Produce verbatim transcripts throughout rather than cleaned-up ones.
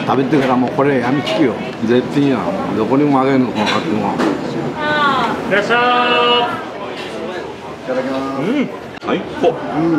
食べてからもうこれやみつきよ。絶品や。どこにもあげんのこのかきご飯。 いらっしゃい。 いただきます。 うん、最高。うん。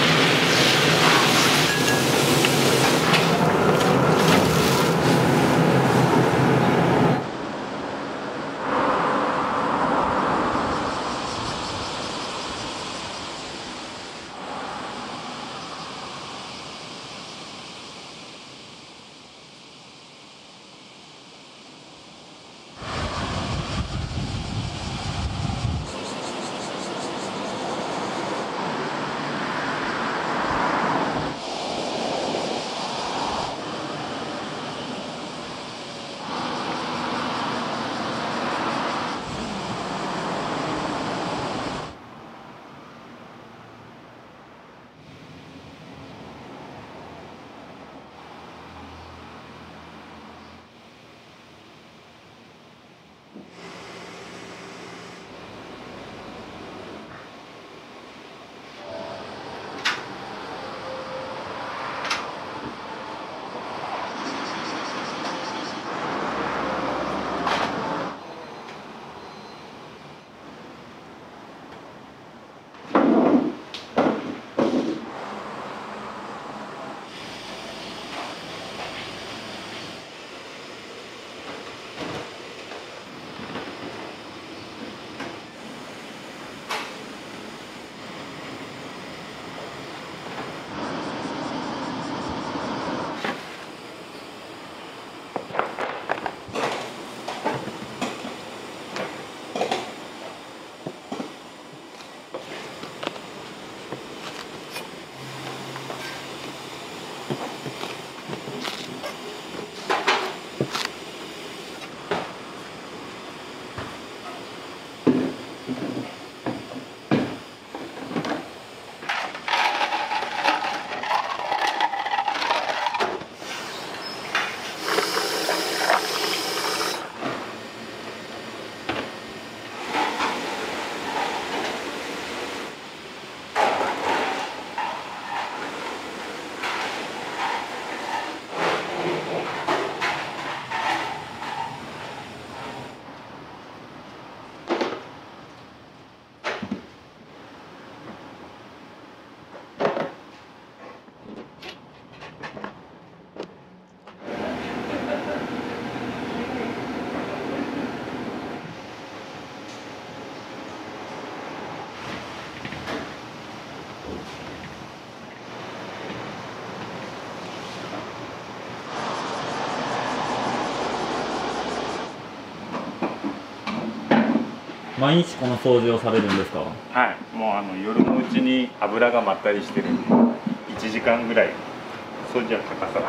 毎日この掃除をされるんですか？ はい、もうあの夜のうちに油がまったりしてるんでいちじかんぐらい掃除は欠かさない。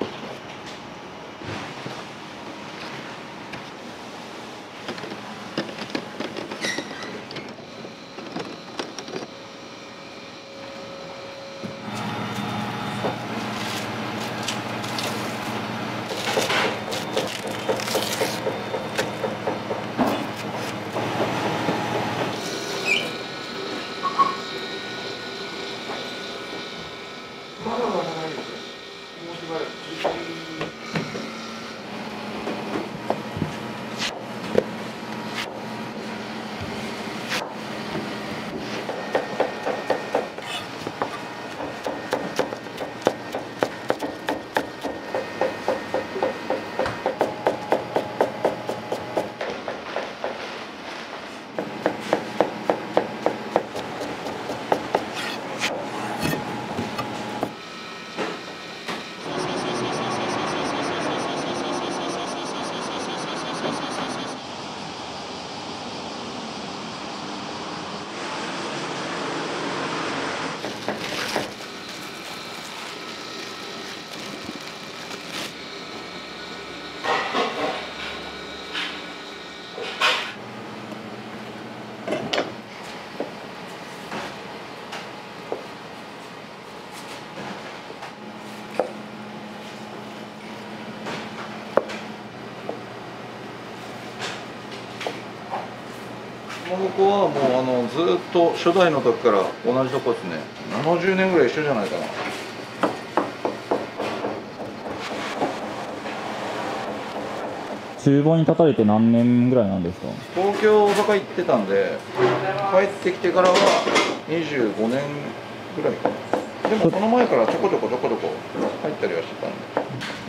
ここはもうあのずっと初代の時から同じとこですね。ななじゅうねんぐらい一緒じゃないかな。 厨房に立たれて何年ぐらいなんですか？ 東京大阪行ってたんで帰ってきてからはにじゅうごねんぐらいかな。でもその前からちょこちょこちょこちょこ入ったりはしてたんで。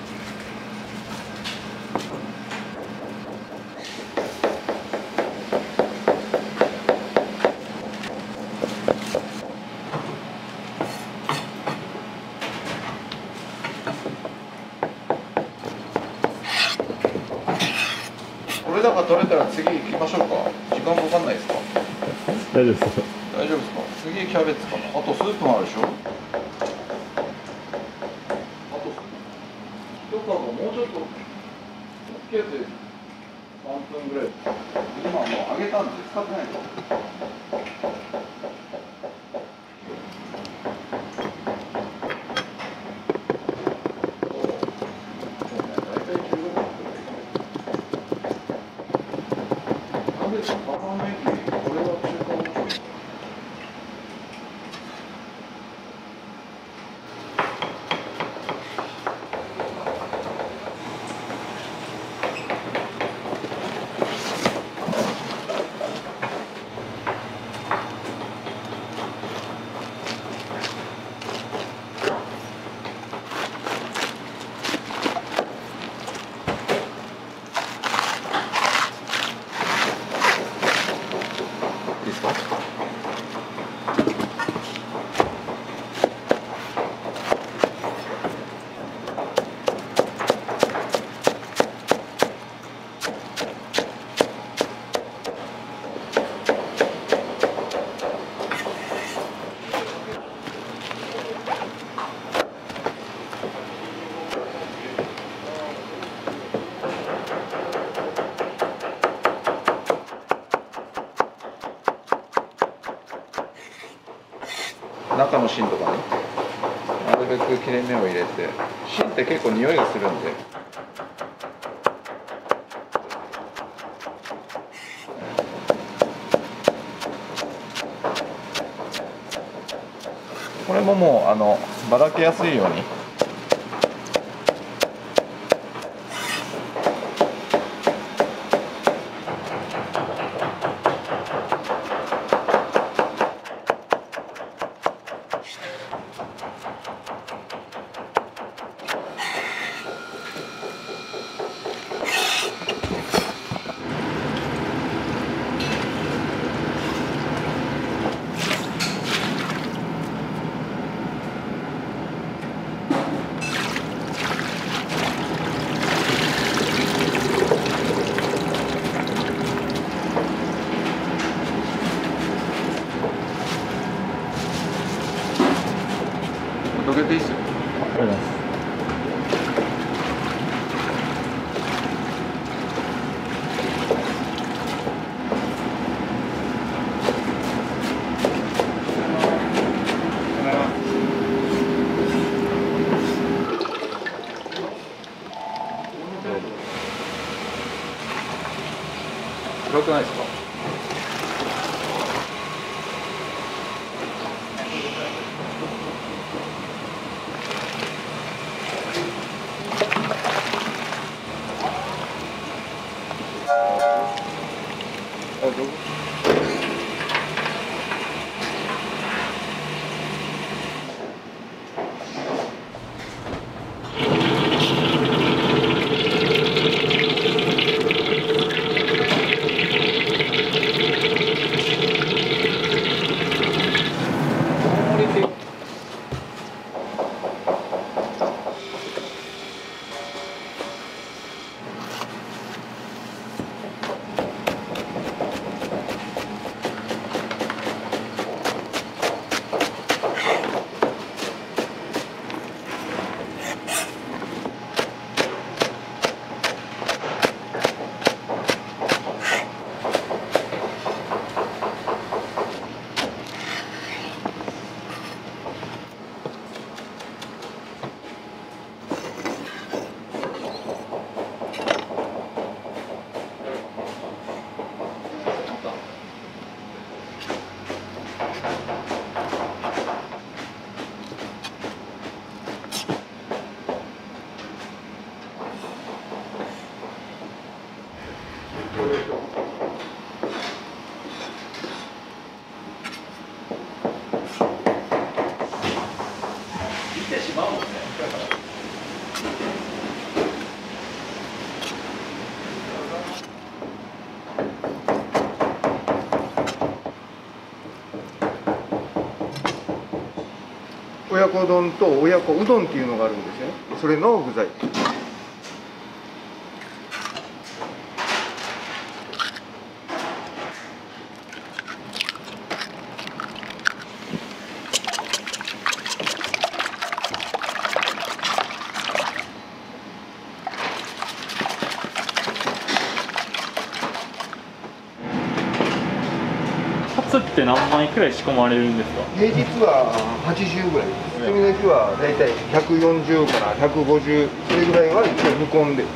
これだから取れたら次行きましょうか。時間かかんないですか？ 大丈夫です。 大丈夫ですか？次キャベツかな。あとスープもあるでしょ。あと一かごもうちょっとつけてさんぷんぐらい。今もう揚げたんで使ってないと。中の芯とかね、なるべく切れ目を入れて、芯って結構匂いがするんで、これももうあのばらけやすいようにどけていいっすよ。 ありがとうございます。 暗くないですか？あ、どう？ てしまうもんね。 親子丼と親子うどんっていうのがあるんですよね。それの具材。 カツって何枚くらい仕込まれるんですか？ 平日ははちじゅうぐらいです。休みの日はだいたいひゃくよんじゅうからひゃくごじゅう、それぐらいは一応煮込んで。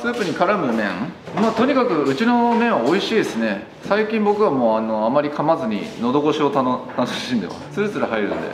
スープに絡む麺、まあ、とにかくうちの麺は美味しいですね。最近僕はもうあのあまり噛まずに喉越しを楽しんでます。ツルツル入るんで。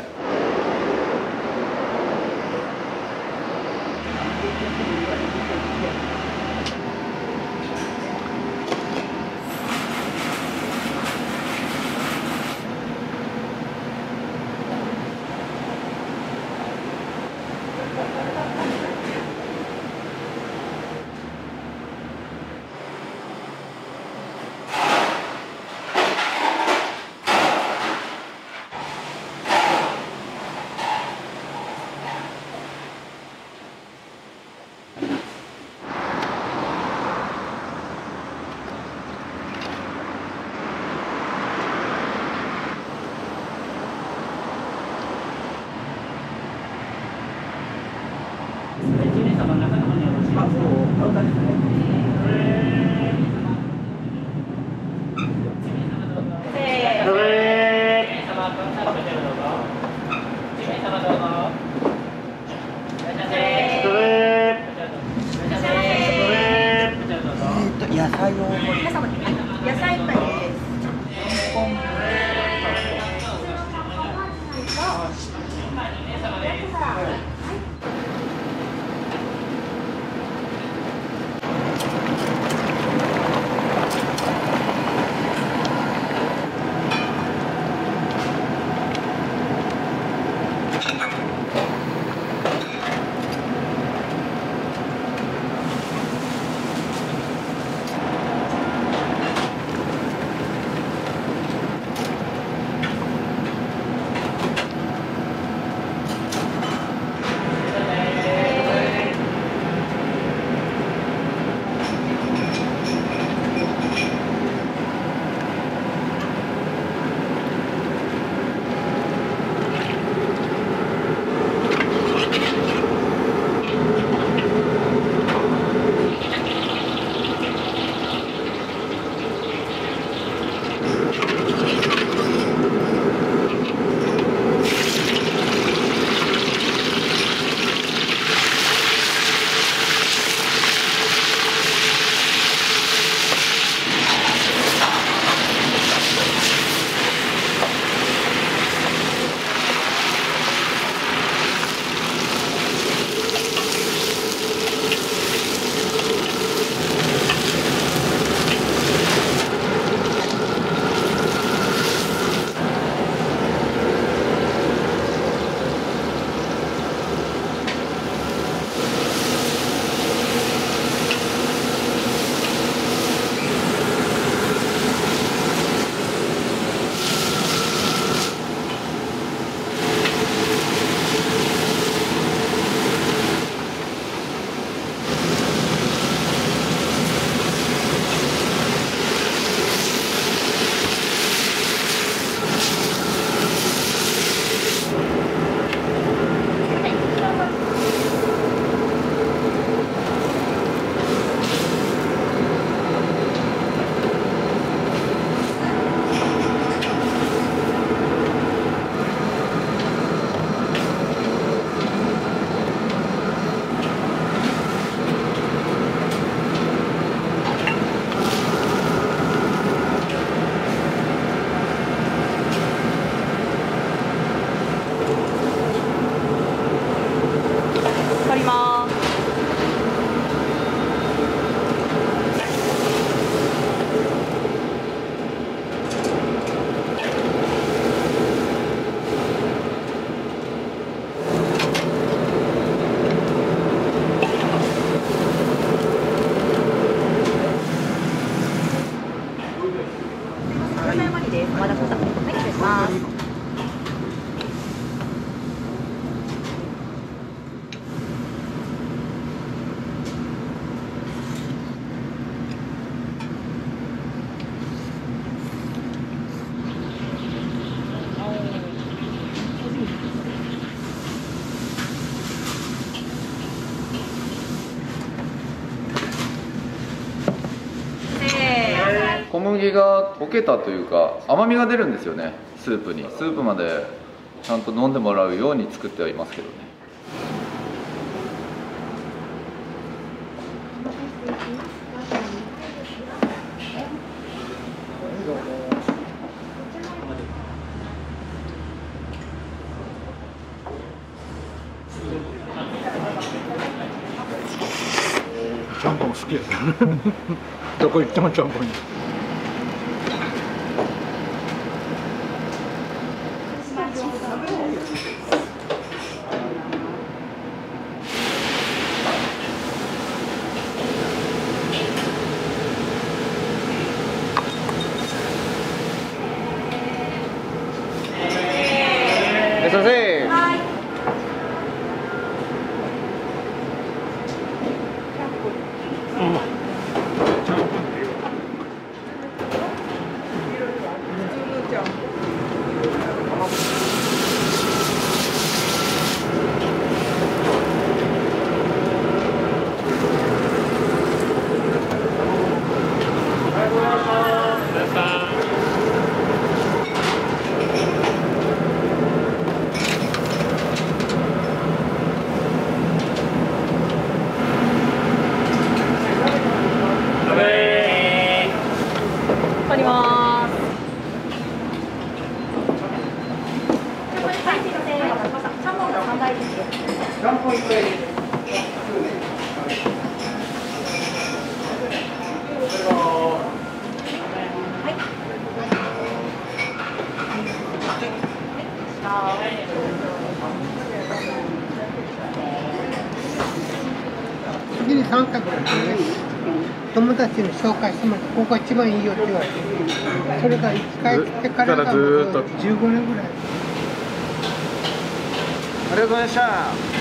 野菜を野菜いっぱいです。 小麦が溶けたというか甘みが出るんですよね、スープに。スープまでちゃんと飲んでもらうように作ってはいますけどね。 どこ行ってもちゃんぽん。 いらっしゃいませ。 はい。取ります。これ最新のせんえん渡しました。ちゃんぽんがさんだいです。ちゃんぽんいっかいです。 次にさん択ですね。友達に紹介してもらって、ここが一番いいよって言われて、それがいっかい来てからがずっとじゅうごねんぐらい。 ありがとうございました。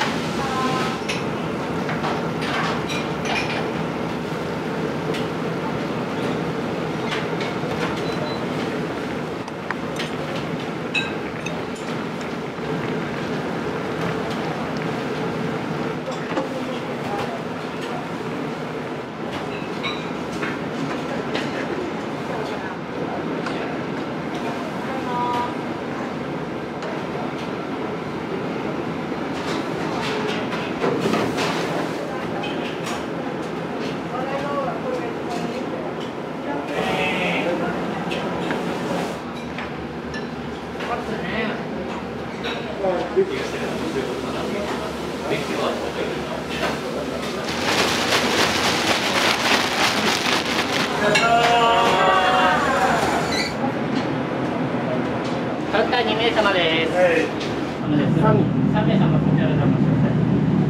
たったに名様です。はい。さん名様こちらでお待ちください。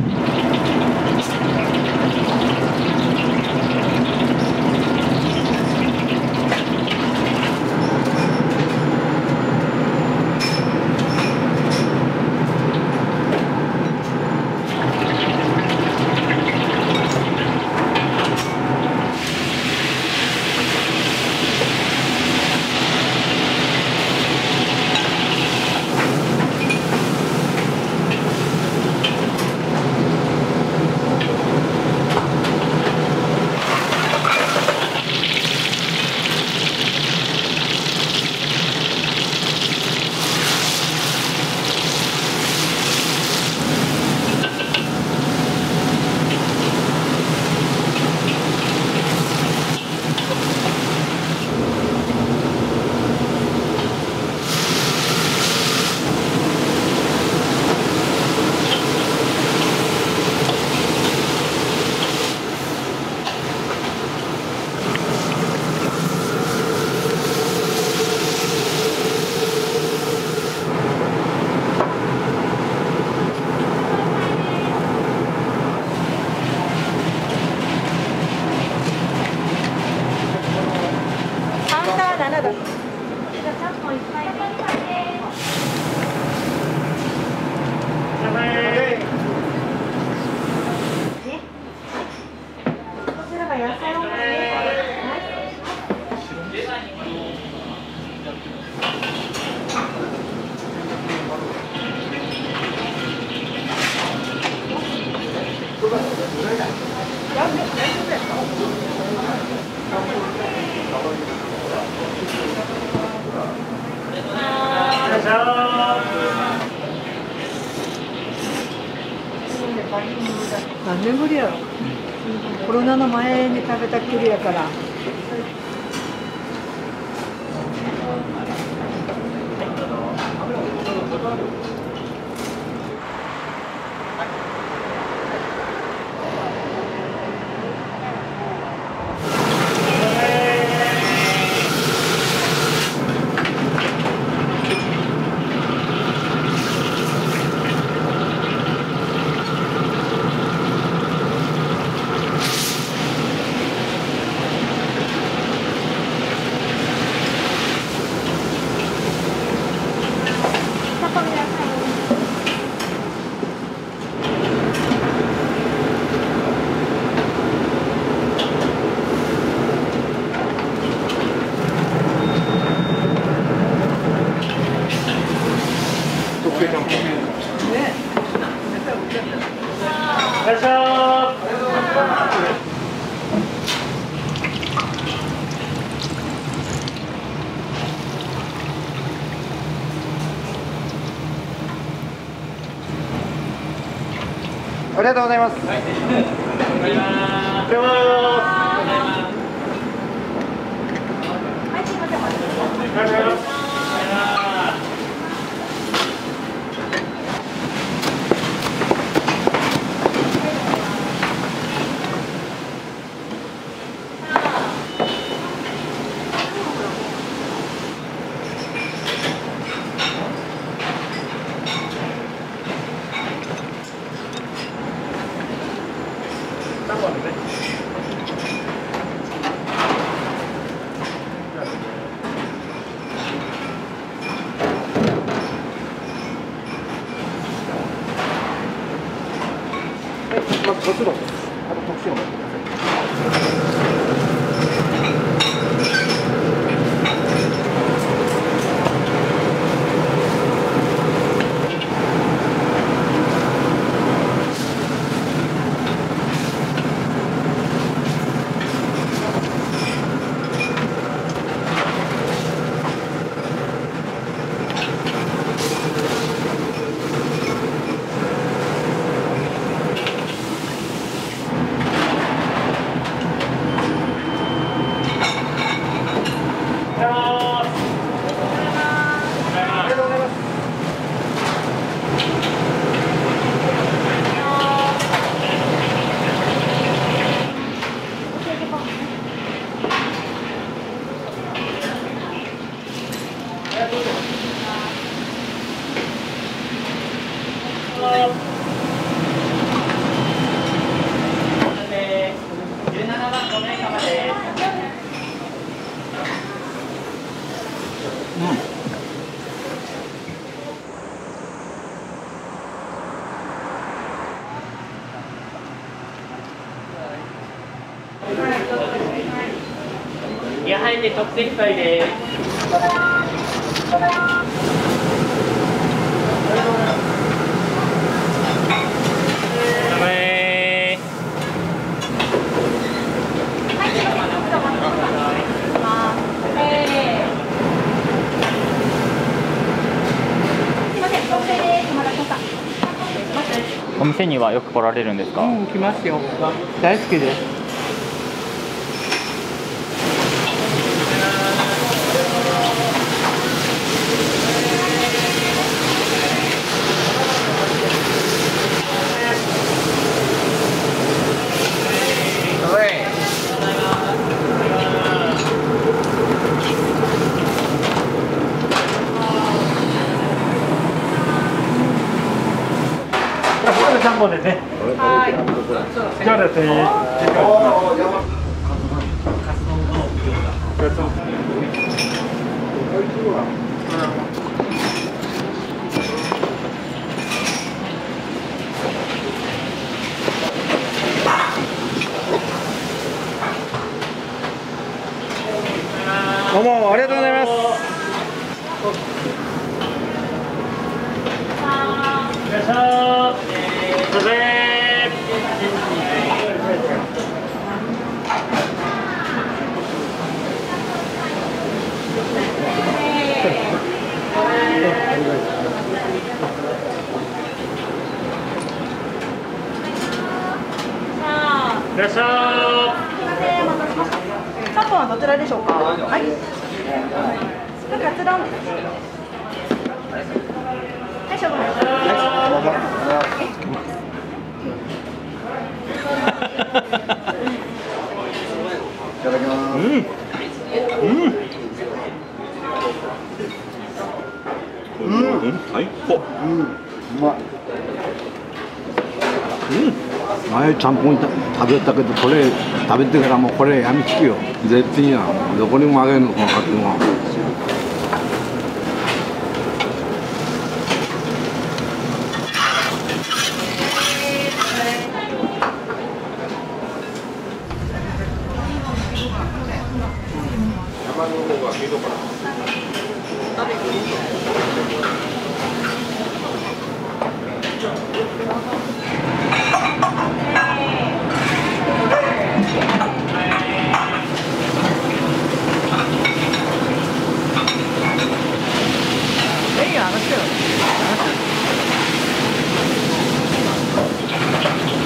何年ぶりやろ、コロナの前に食べたきりやから。 ありがとうございます。 ありがとうございます。 はい、すいません、お待ちください。 まずごつろです。あと特製を持ってください。 じゅうななばんご名様です。いや、入って特選会です。お店にはよく来られるんですか？ うん、来ますよ。大好きです。 ちゃんぽんですね。 はい。 じゃあですね。 どうもありがとうございます。 いらっしゃい。すべー。いらっしゃい。 ちゃんぽんはどちらでしょうか。はい。スプカツ丼ですね。はい、勝負です。 いただきます。 うん。うん。うん。はい。ほ。 うん。うまい。 うん。前ちゃんぽん食べたけどこれ食べてからもうこれやみつきよ。絶品や。どこにもあげんのこのかきご飯。 いいよ、話してよ。話してよ。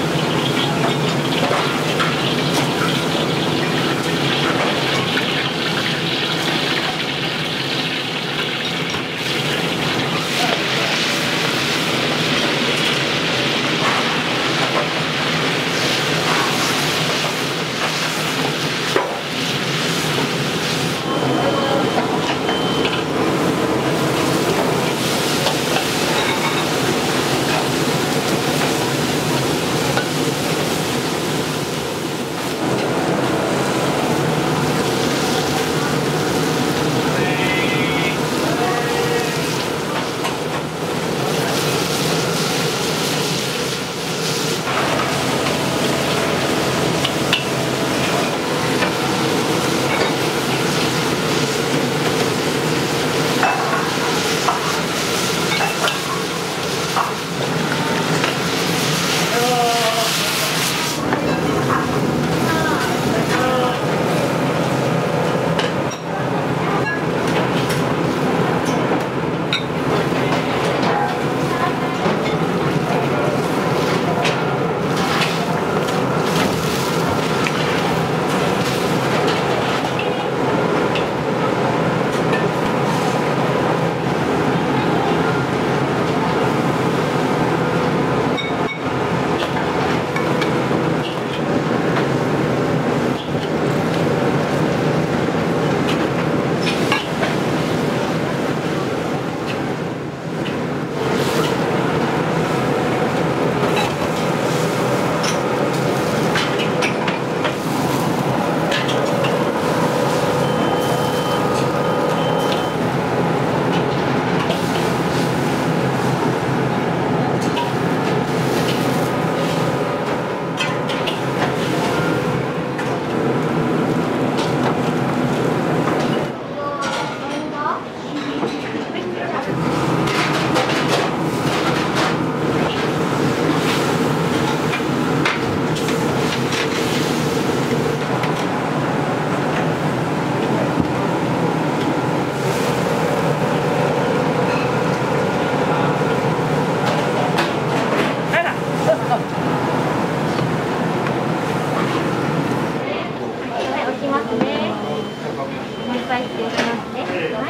待失礼しますね。はい。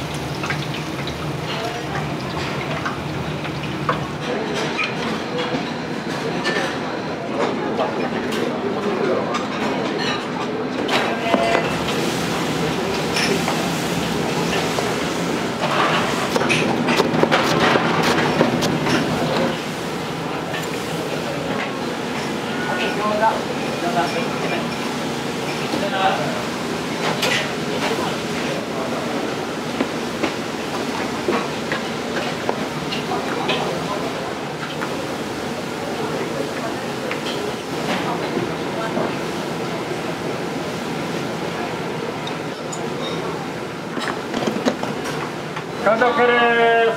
完食です。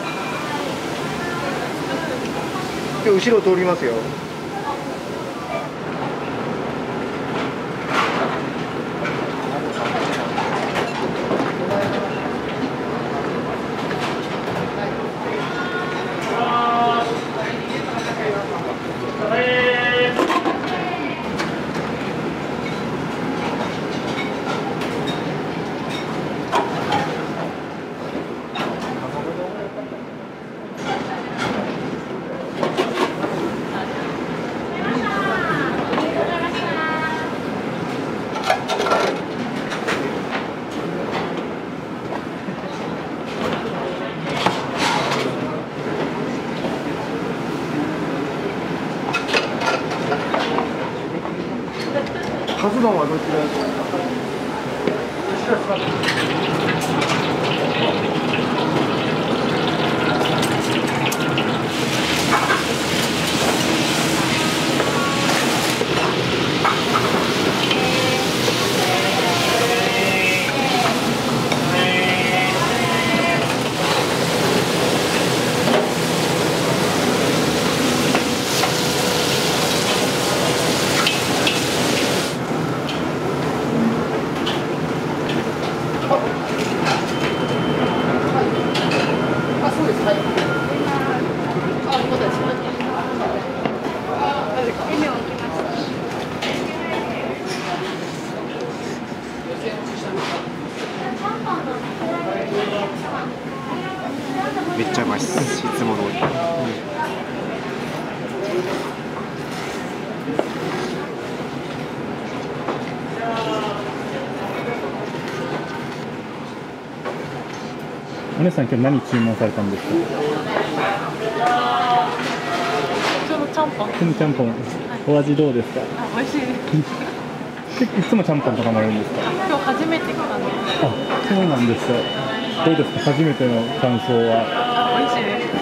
今日後ろ通りますよ。カツ丼はどちらですか？ めっちゃうまいっす、いつも通り。 お姉さん、今日何注文されたんですか？ 普通のちゃんぽん。 普通のちゃんぽん。お味どうですか？ あ、美味しいです。 いつもちゃんぽんとかもあるんですか？ 今日初めて来たんです。 あ、そうなんですか。どうですか、初めての感想は？ あ、美味しいです。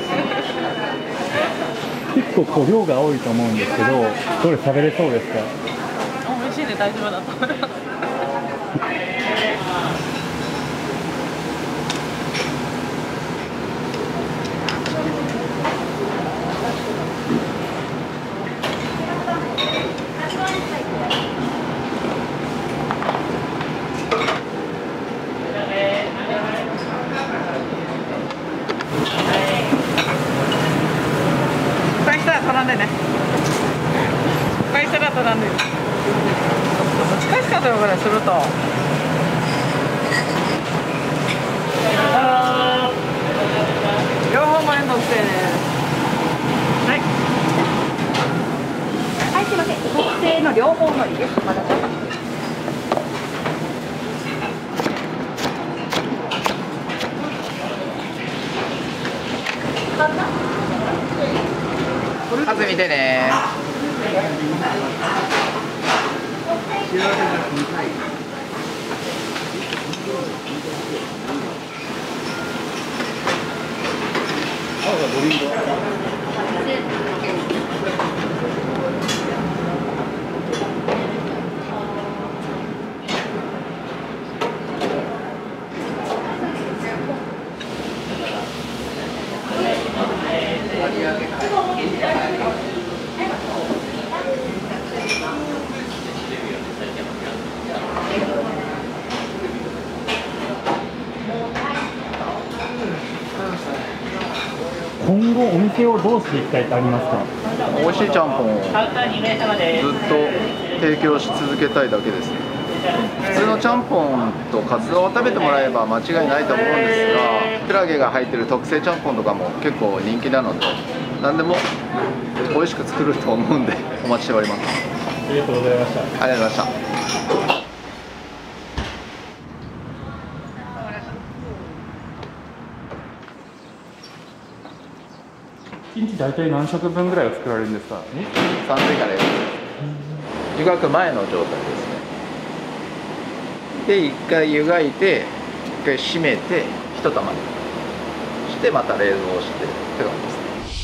結構こう量が多いと思うんですけど、どれ食べれそうですか？ あ、美味しいで大丈夫だと思います。頼んでね。返したら頼んで。難しかったよこれすると。両方も連動してね。はい。 はい、すいません。特製の両方のりです。まだちょっと。 数見てね。 今後お店をどうしていきたいってありますか？ 美味しいちゃんぽんをずっと提供し続けたいだけですね。 普通のちゃんぽんとカツ丼を食べてもらえば間違いないと思うんですが、キクラゲが入ってる特製ちゃんぽんとかも結構人気なので、何でも美味しく作ると思うんでお待ちしております。 ありがとうございました。 ありがとうございました。 いちにち大体何食分ぐらいを作られるんですか？ さんぜんからよんぜん湯がく前の状態ですね。でいっかい湯がいていっかい閉めて一玉にしてまた冷蔵してって感じですね。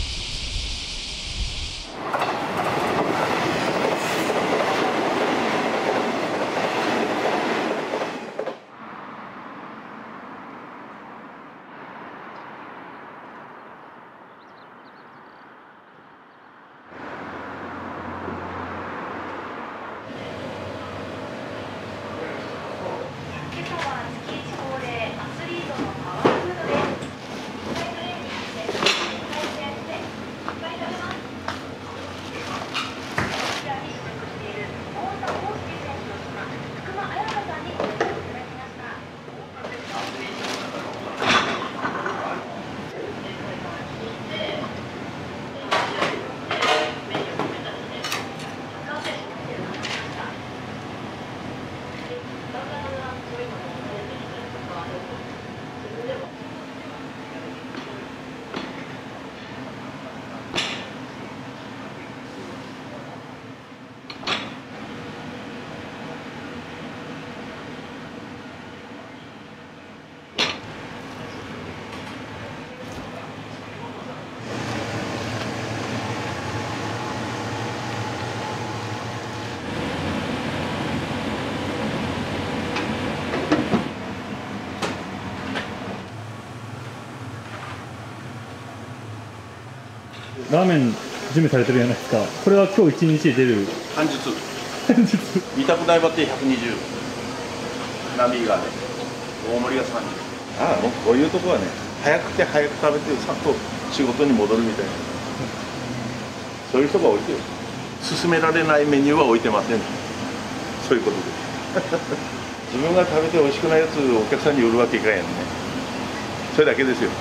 ラーメン準備されてるじゃないですか。これは今日一日で出る。 半日。見たくないばってひゃくにじゅう。波がね、大盛りがさんじゅう。ああ、もうこういうとこはね、早くて早く食べてさっと仕事に戻るみたいな。そういう人が多いよ。勧められないメニューは置いてません。そういうことで。自分が食べて美味しくないやつをお客さんに売るわけいかんやんね。それだけですよ。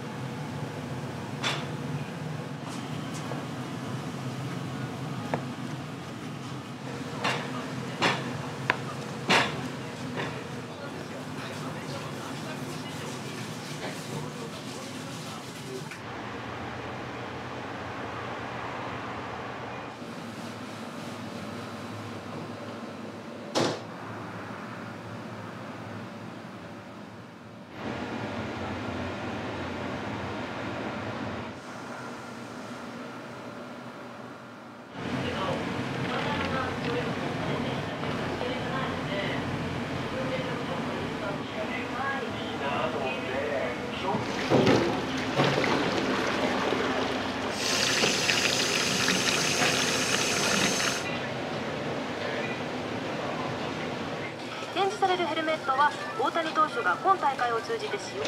展示されるヘルメットは大谷投手が今大会を通じて使用。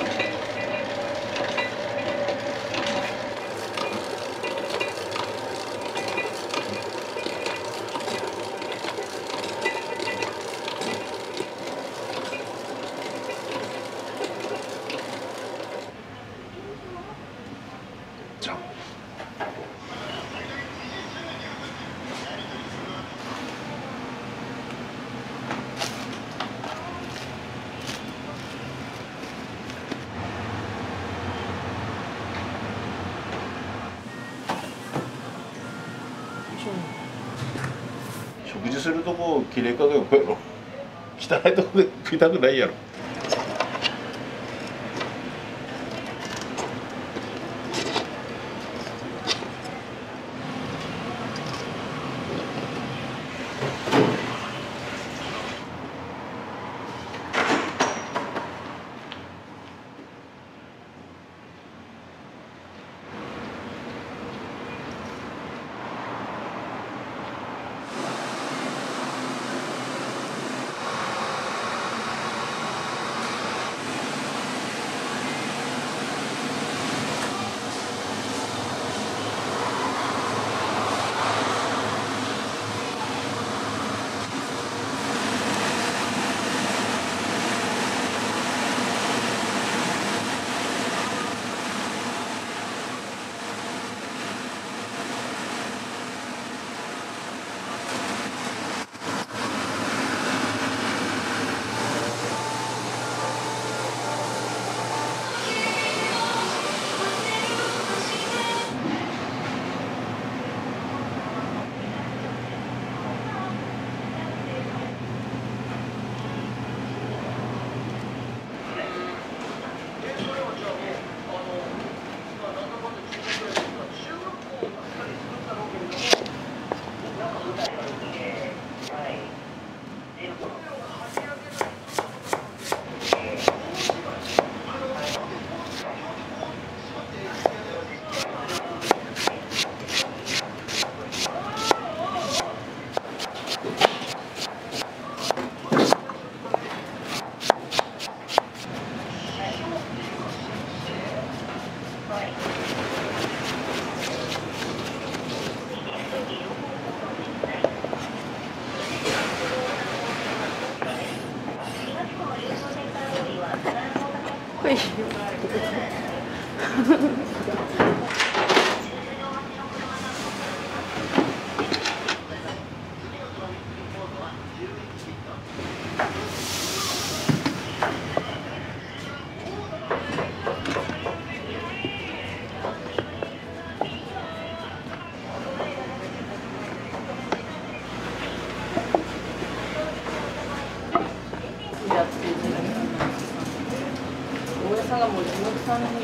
じゃあ食事するとこきれいかがよくやろ。汚いとこで食いたくないやろ。 こいいよ。大家さんがもう地元さんに。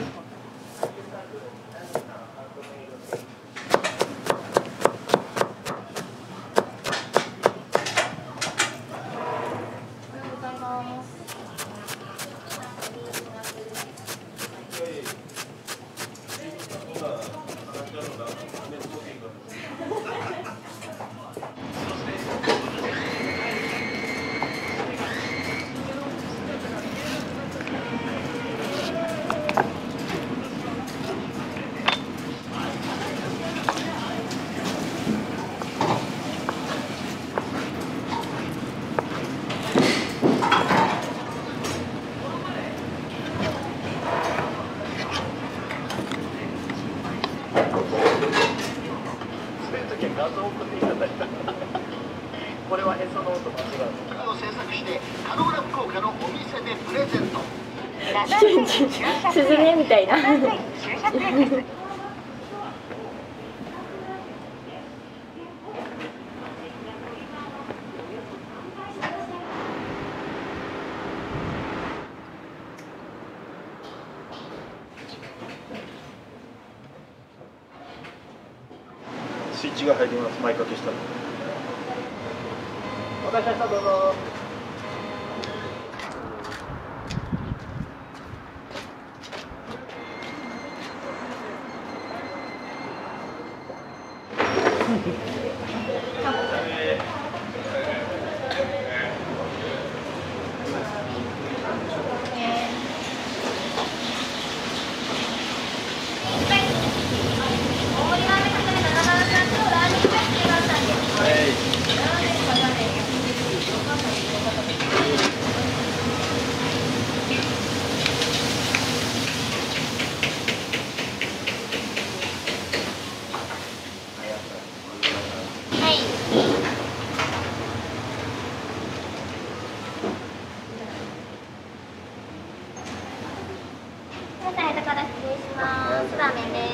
画像を送っていただいたこれはへその音間違うを制作してカノーラ福岡のお店でプレゼントスズメみたいなスイッチが入ります。前掛けしたら。お願いします。どうぞ。 ラーメンです。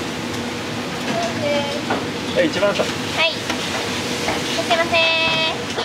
一番さん。 はい。いらっしゃいませ。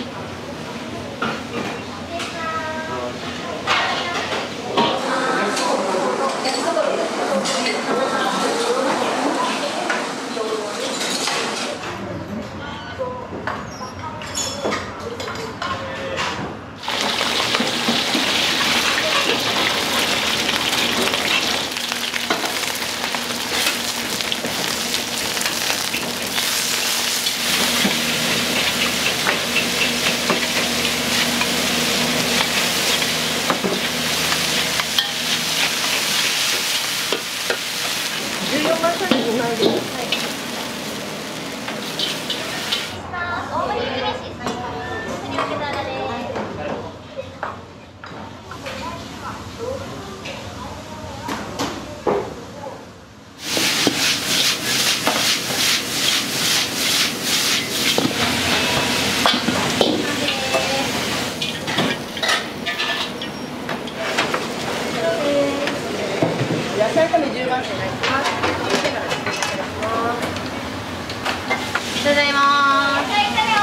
ございます。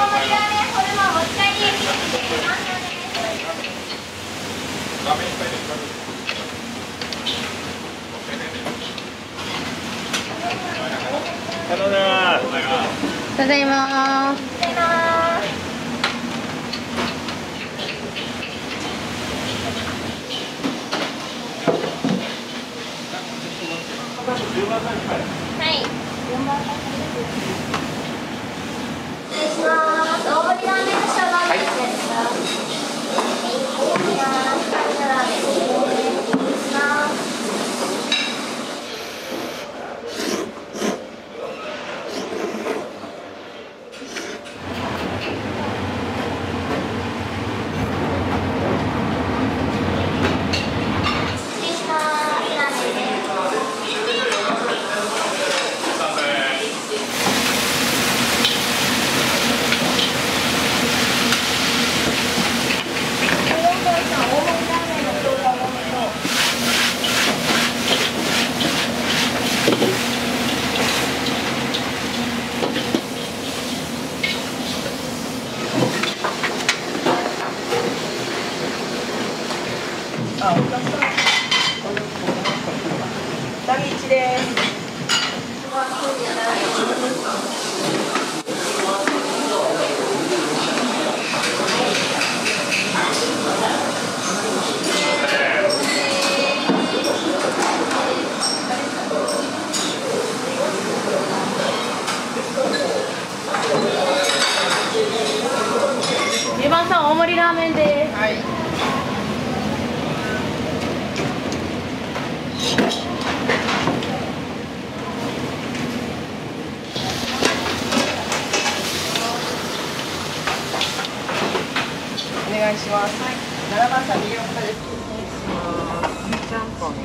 さよなら。 ただいま。はい。失礼します。大盛りラーメンと小ラーメンですか。はい。失礼します。カルビラーメンです。失礼します。にばんさん大盛りラーメンです。はい。 お願いします。はい。ななばんさん右の方です。お願いします。ちゃんぽんです。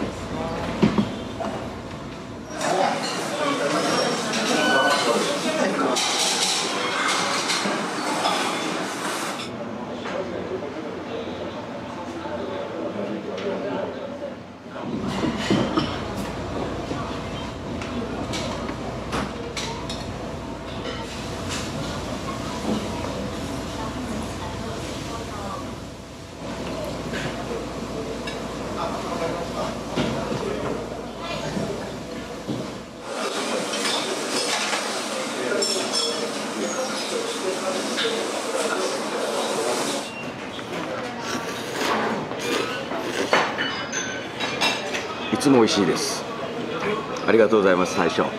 いつも美味しいです。ありがとうございます。最初。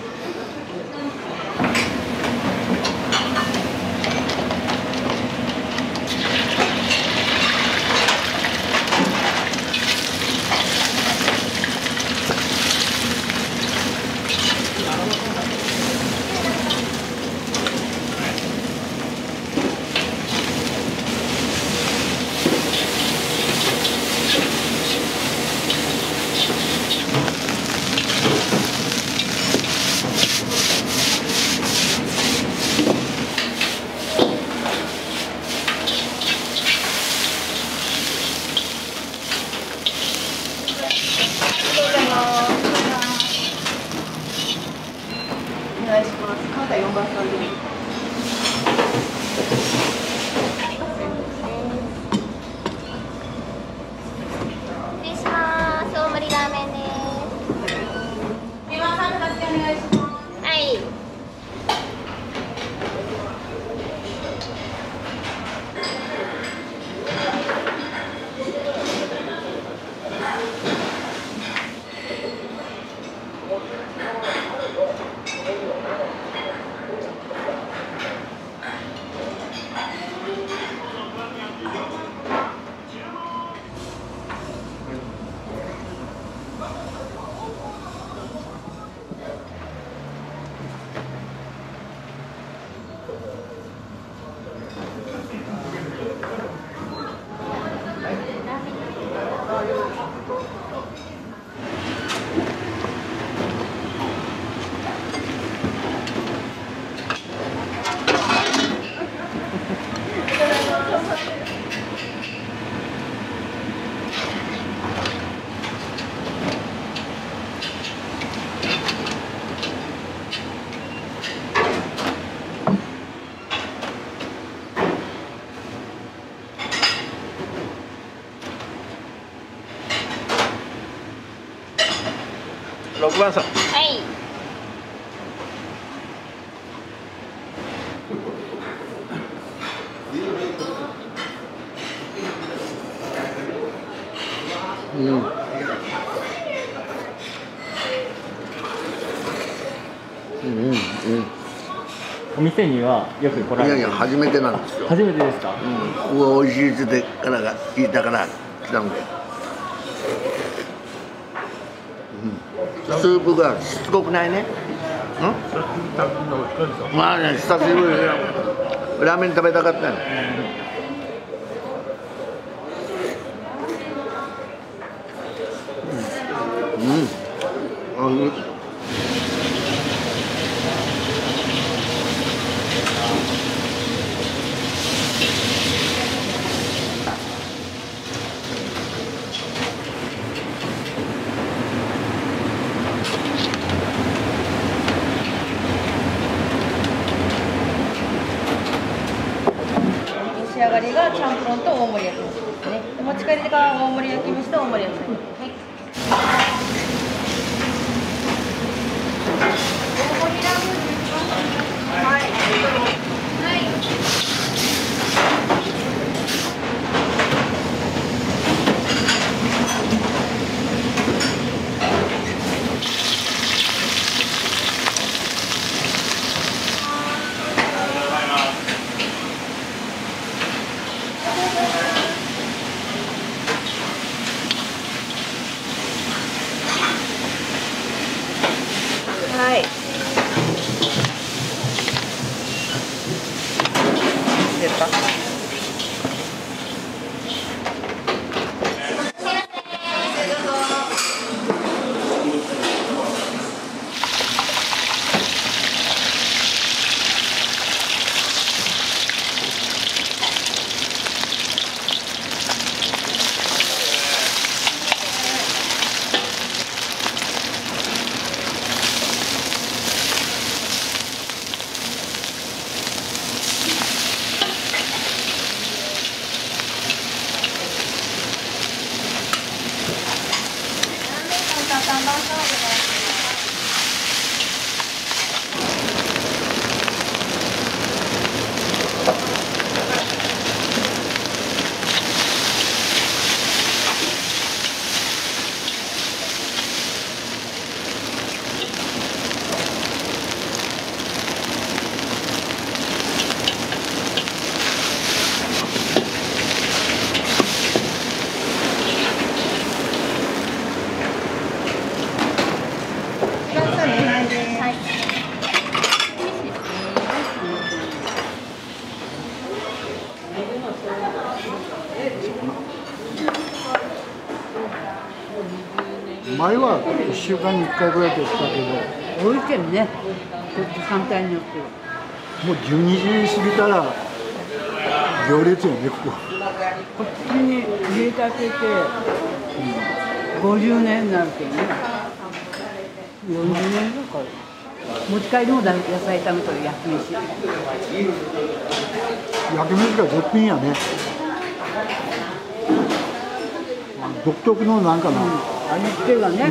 ろくばんさん。 はい。 うん。うんうん。 お店にはよく来られて。 いやいや初めてなんですよ。 初めてですか。 うん。うわ美味しいって言ってからが聞いたから来たんで。うん。スープがしつこくないね。うん。まあね久しぶりにラーメン食べたかったの。うん。うん。 仕上がりがちゃんぽんと大盛り焼き飯ですね。持ち帰りが大盛り焼き飯と大盛り焼き飯。はい。大盛りラーメンですか。はい。はい。はい。出た。 前はいっしゅうかんにいっかいぐらいでしたけど、 多いけどね、ちょっと反対によっては。 もうじゅうにじ過ぎたら行列よね、ここ。 こっちに家建てて、うん、ごじゅうねんになるけどね、よんじゅうねんだから。持ち帰りも野菜炒めと焼き飯。 焼き飯が絶品やね。独特のなんかな、うん、 味付けがね。うん、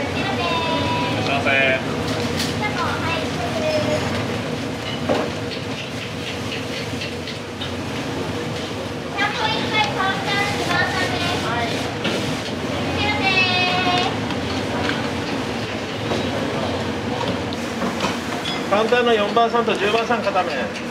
カウンターのよんばんさんとじゅうばんさん固め。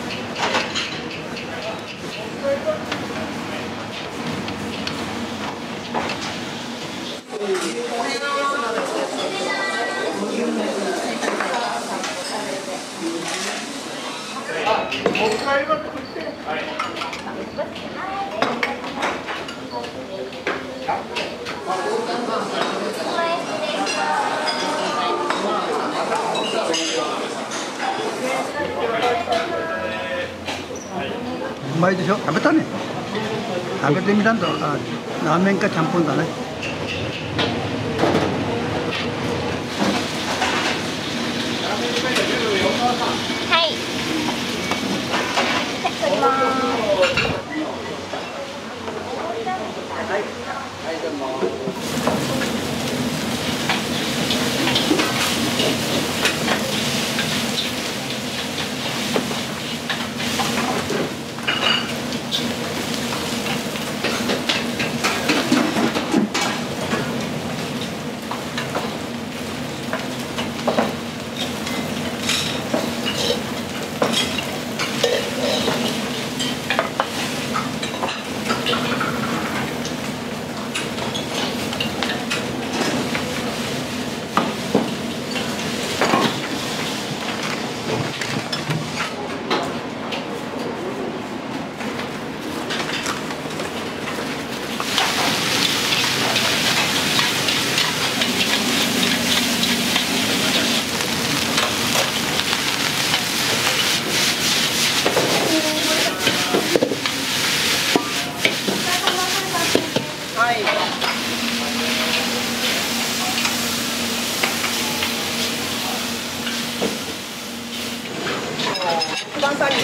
うまいでしょ。食べたね。食べてみたんと、あ、ラーメンかちゃんぽんだね。 はい。取ります。はい、どうも。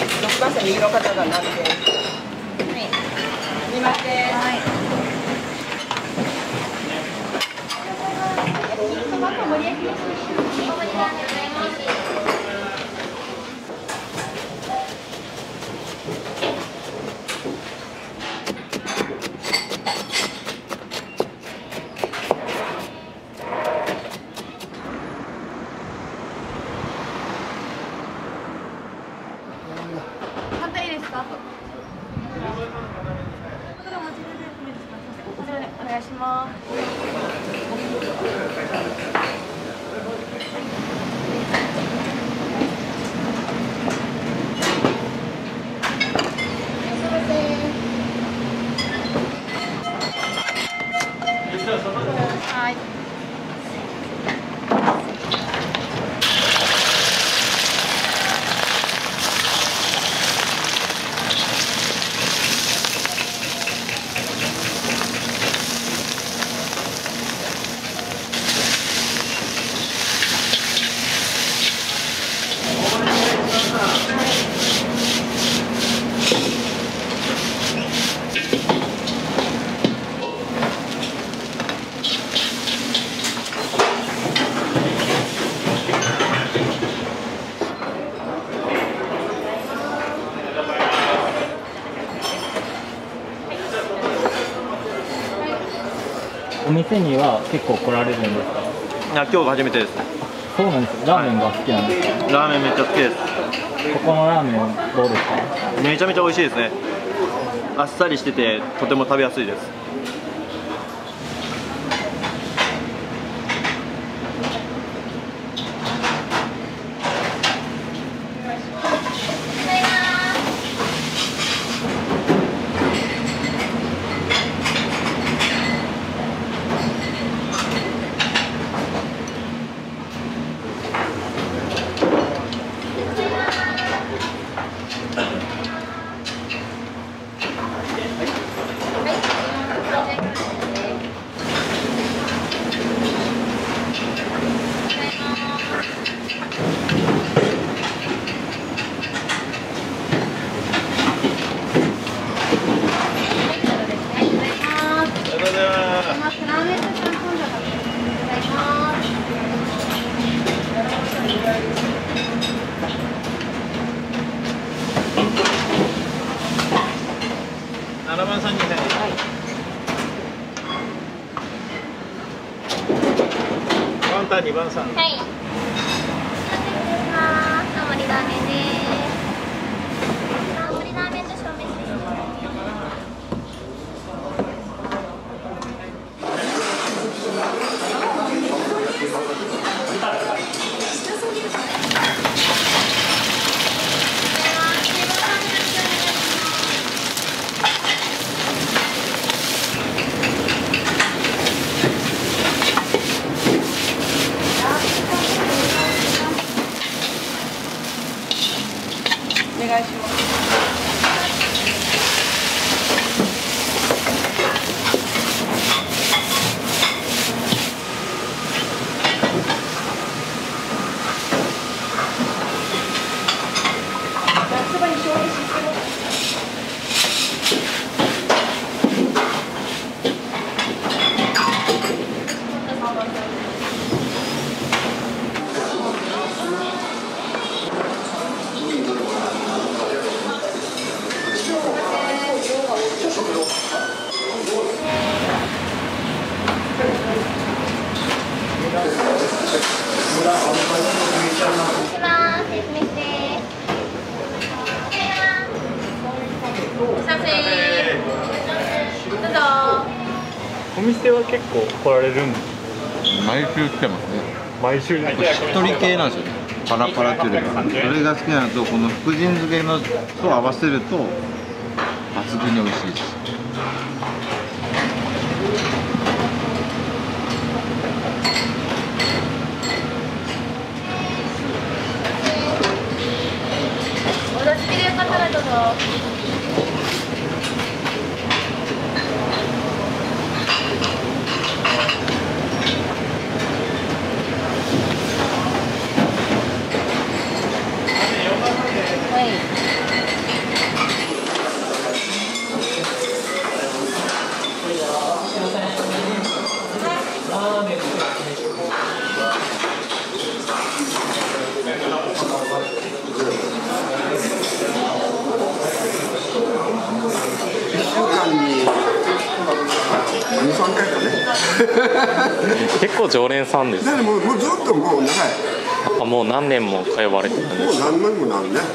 きました。右の方が何点。にまいです。はい。 トマト盛り焼きです。大盛りラーメンございます。反対いいですか？こちらでお願いします。はい。 お店には結構来られるんですか？ いや、今日初めてです。 そうなんです。ラーメンが好きなんですか？ ラーメンめっちゃ好きです。 ここのラーメンどうですか？ めちゃめちゃ美味しいですね。あっさりしててとても食べやすいです。 ななばんさんにはい。カウンターにばんさん。 はい。大盛りラーメンです。大盛りラーメンと小飯です。 お願いします。焼きそばに小飯してます。 お店は結構来られるんですか？ 毎週来てますね。 毎週ね。 しっとり系なんですよね。パラパラっていうか、それが好きなのと、この福神漬けのと合わせると抜群に美味しいです。 お座敷でよかったらどうぞ。はい。 何回かね。 結構常連さんです。 だからもうもうずっともう長い。 あ、もう何年も通われてるんですか。 もう何年もなんね。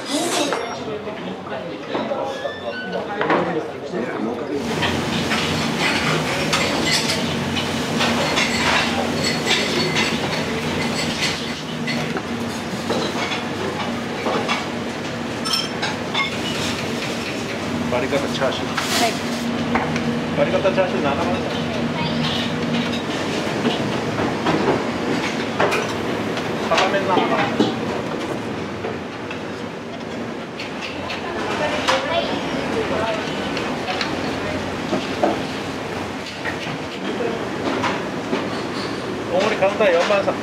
バリカタチャーシュー。はい。バリカタチャーシューななまん。片面なのか。大盛りカウンターよんばんさん。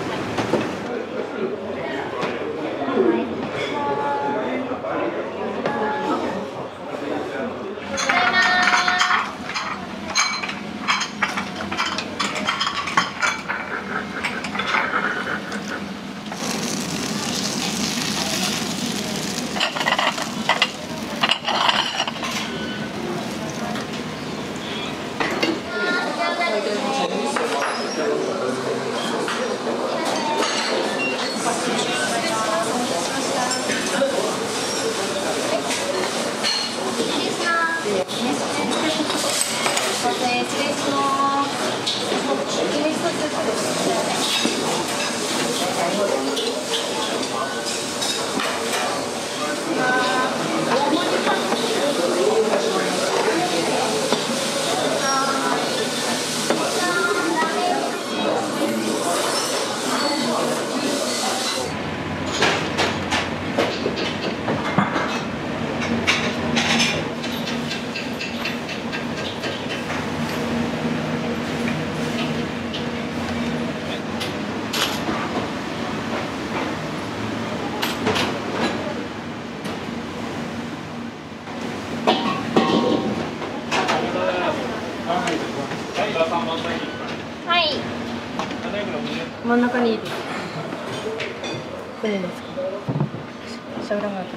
はい。真ん中にいいです。船ですか。シャウラがあった。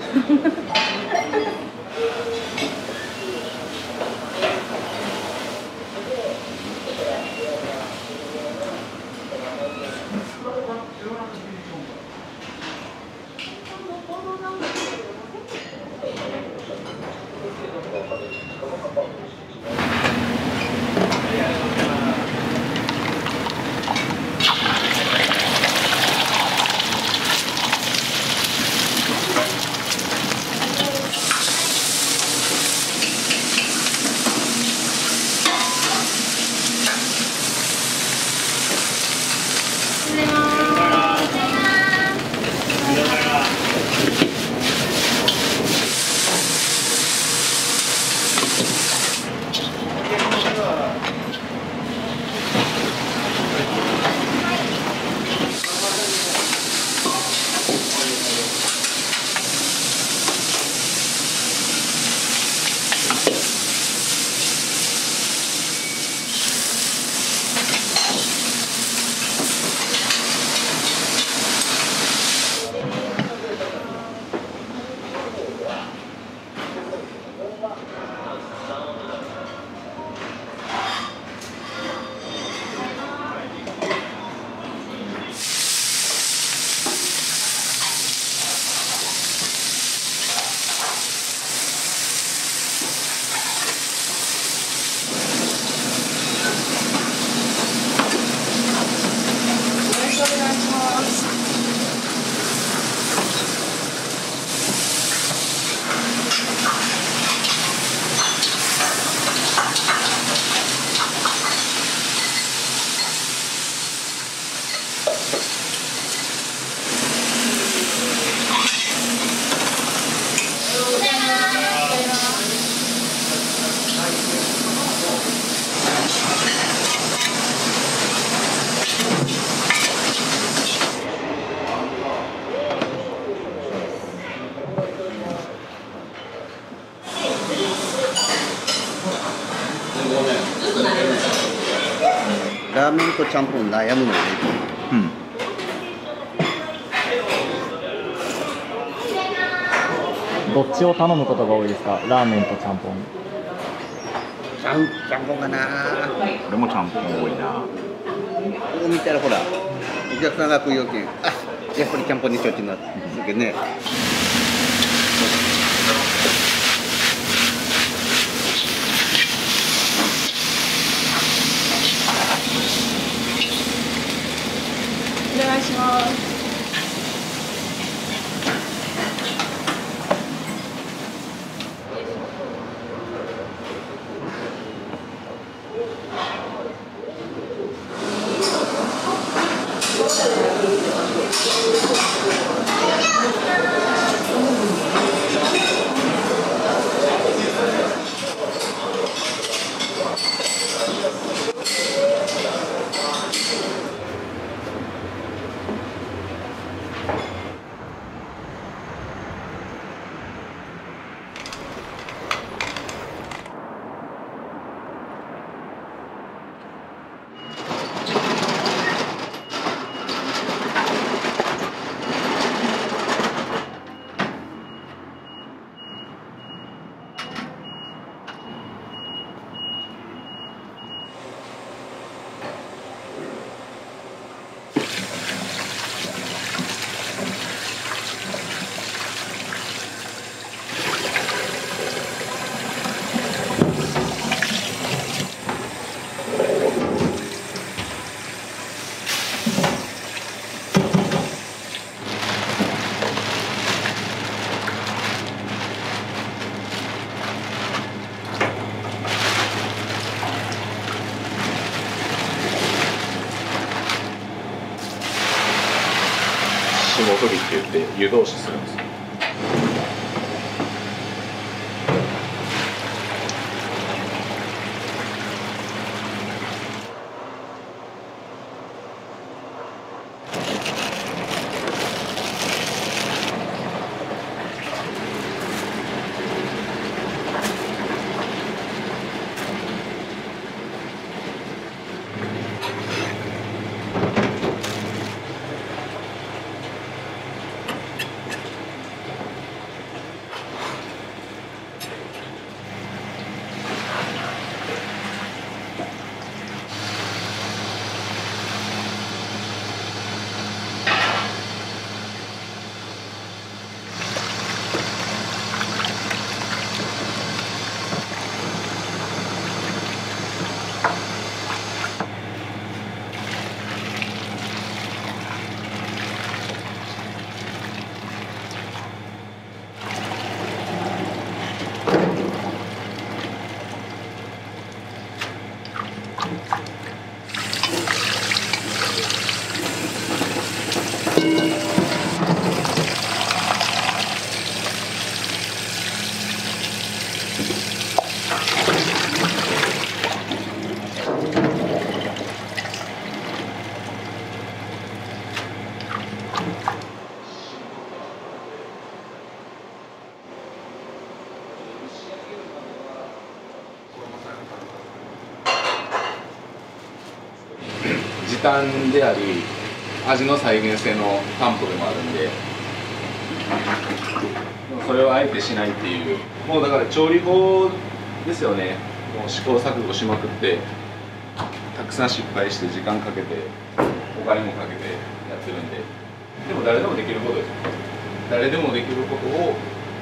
ラーメンとちゃんぽん悩むので、うん、 どっちを頼むことが多いですか？ラーメンとちゃんぽん。 ちゃんちゃんぽんかな。 俺もちゃんぽん多いな。 ここ見たらほらお客さんが食いよけん、あやっぱりちゃんぽんにしようってなってるけどね。 お願いします。 霜降りって言って湯通しするんですよ。時短であり味の再現性の担保でもあるんで、それをあえてしないっていう、もうだから調理法ですよね。もう試行錯誤しまくってたくさん失敗して時間かけてお金もかけてやってるんで、でも誰でもできることです。誰でもできることをもう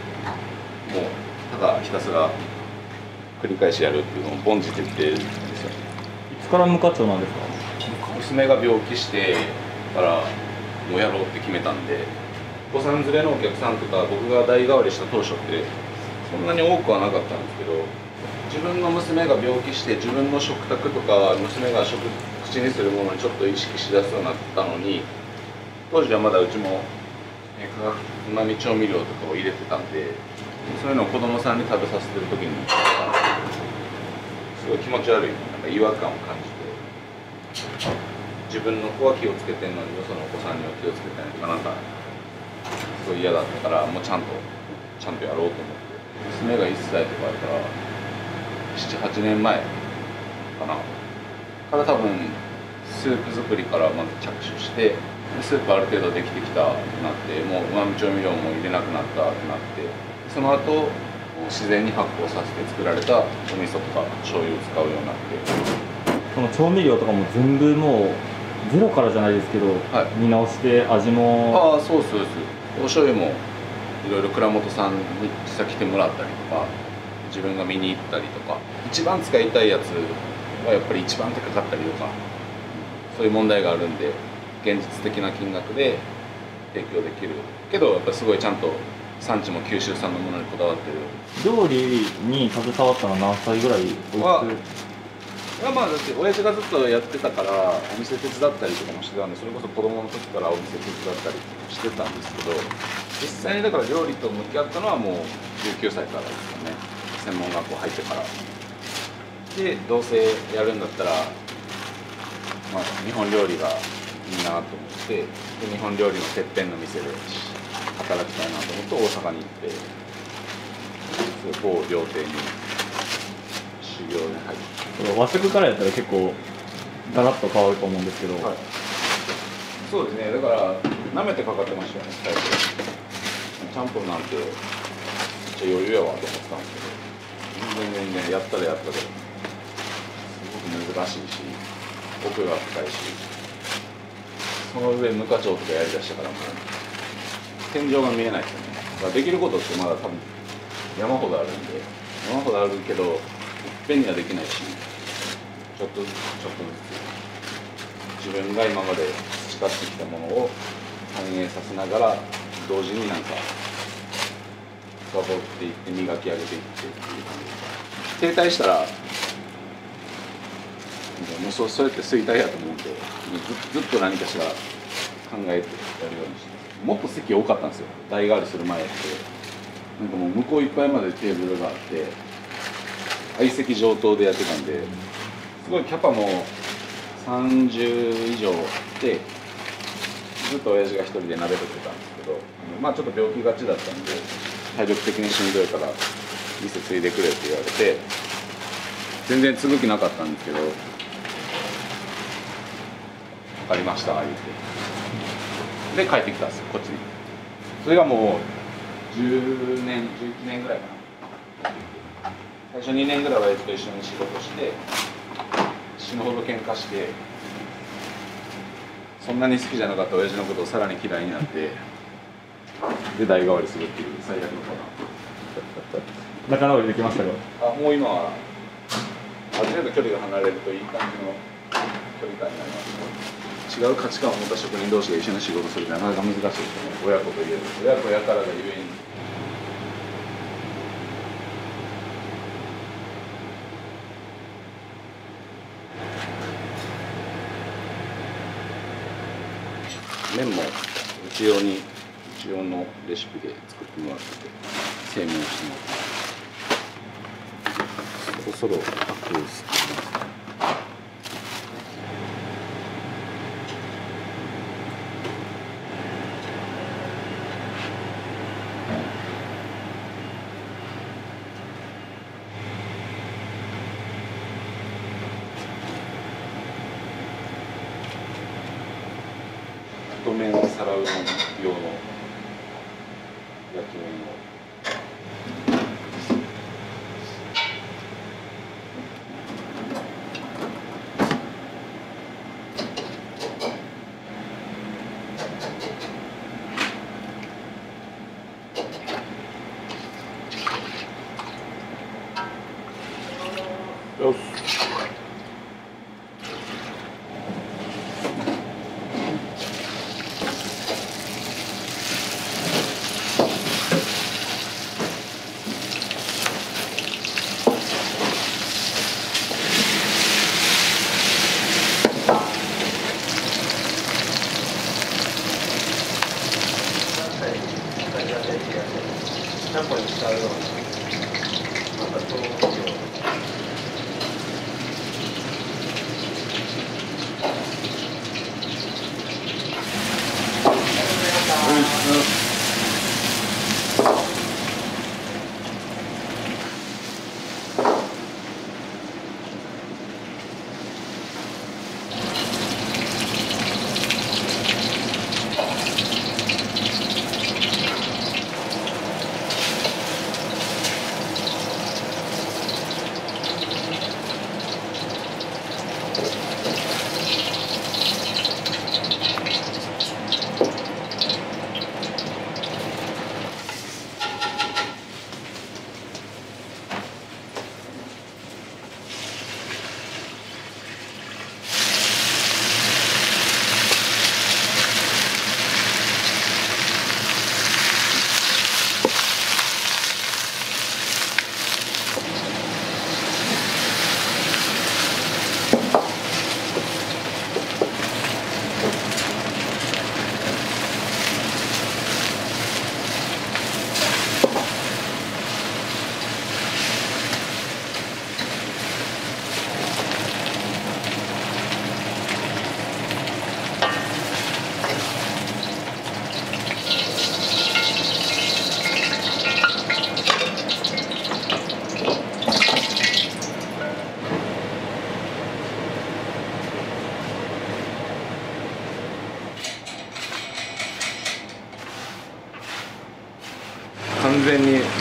ただひたすら繰り返しやるっていうのをボンジって言ってるんですよ。 いつから無課長なんですか？ 娘が病気してからもうやろうって決めたんで、お子さん連れのお客さんとか僕が代替わりした当初ってそんなに多くはなかったんですけど、自分の娘が病気して自分の食卓とか娘が食口にするものにちょっと意識しだすようになったのに、当時はまだうちも化学うまみ調味料とかを入れてたんで、そういうのを子供さんに食べさせてる時にすごい気持ち悪い、なんか違和感を感じて、自分の子は気をつけてんのによそのお子さんには気をつけてないとか、なんかすごい嫌だったから、もうちゃんとちゃんとやろうと思って、娘がいっさいとかあるからななはちねんまえかなから多分スープ作りからまず着手して、スープある程度できてきたってなって、もううまみ調味料も入れなくなったってなって、その後自然に発酵させて作られたお味噌とか醤油を使うようになって、 この調味料とかも全部もうゼロからじゃないですけど、はい、見直して味も。 ああ、そうそうです。お醤油もいろいろ蔵元さんに実際来てもらったりとか、自分が見に行ったりとか、一番使いたいやつはやっぱり一番高かったりとか、そういう問題があるんで、現実的な金額で提供できるけど、やっぱりすごいちゃんと産地も九州産のものにこだわってる。 料理に携わったのは何歳ぐらい？ は、まあだって親父がずっとやってたからお店手伝ったりとかもしてたんで、それこそ子供の時からお店手伝ったりしてたんですけど、実際にだから料理と向き合ったのはもうじゅうきゅうさいからですよね。専門学校入ってから。でどうせやるんだったら、まあ、日本料理がいいなと思って、で日本料理のてっぺんの店で働きたいなと思って大阪に行って、某料亭に修行に入って。 和食からやったら結構ガラッと変わると思うんですけど、はい、 そうですね。だからなめてかかってましたよね、最初。ちゃんぽんなんてめっちゃ余裕やわと思ってたんですけど、全然全然やったらやったで、すごく難しいし奥が深いし、その上無課長とかやりだしたからもう天井が見えないですよね。だからできることってまだ多分山ほどあるんで、山ほどあるけどいっぺんにはできないし、ちょっとずつちょっとずつ自分が今まで培ってきたものを反映させながら、同時になんか深掘っていって磨き上げていってっていう感じで、停滞したらもうそうそれって衰退やと思うんで、ず, ずっと何かしら考えてやるようにして、もっと席多かったんですよ、代替わりする前って。なんかもう向こういっぱいまでテーブルがあって相席上等でやってたんで、すごいキャパもさんじゅう以上で、ずっと親父が一人で鍋とってたんですけど、まあちょっと病気がちだったんで体力的にしんどいから店継いでくれって言われて、全然継ぐ気なかったんですけど、分かりました言ってで帰ってきたんですよ、こっちに。それがもうじゅうねんじゅういちねんぐらいかな。最初にねんぐらい親父と一緒に仕事して死ぬほど喧嘩して、そんなに好きじゃなかった親父のことをさらに嫌いになって、で代替わりするっていう最悪のパターン。 仲直りできましたか？ あ、もう今はある程度距離が離れるといい感じの距離感になりますけど、違う価値観を持った職人同士が一緒に仕事するってなかなか難しいですよね。親子といえる親子やからがゆえに。麺もうち用にうち用のレシピで作ってもらってて製麺してもらって、そろそろパックです。太麺を皿うどん用の焼き麺を。よし。キャンプに使うような、また調味料。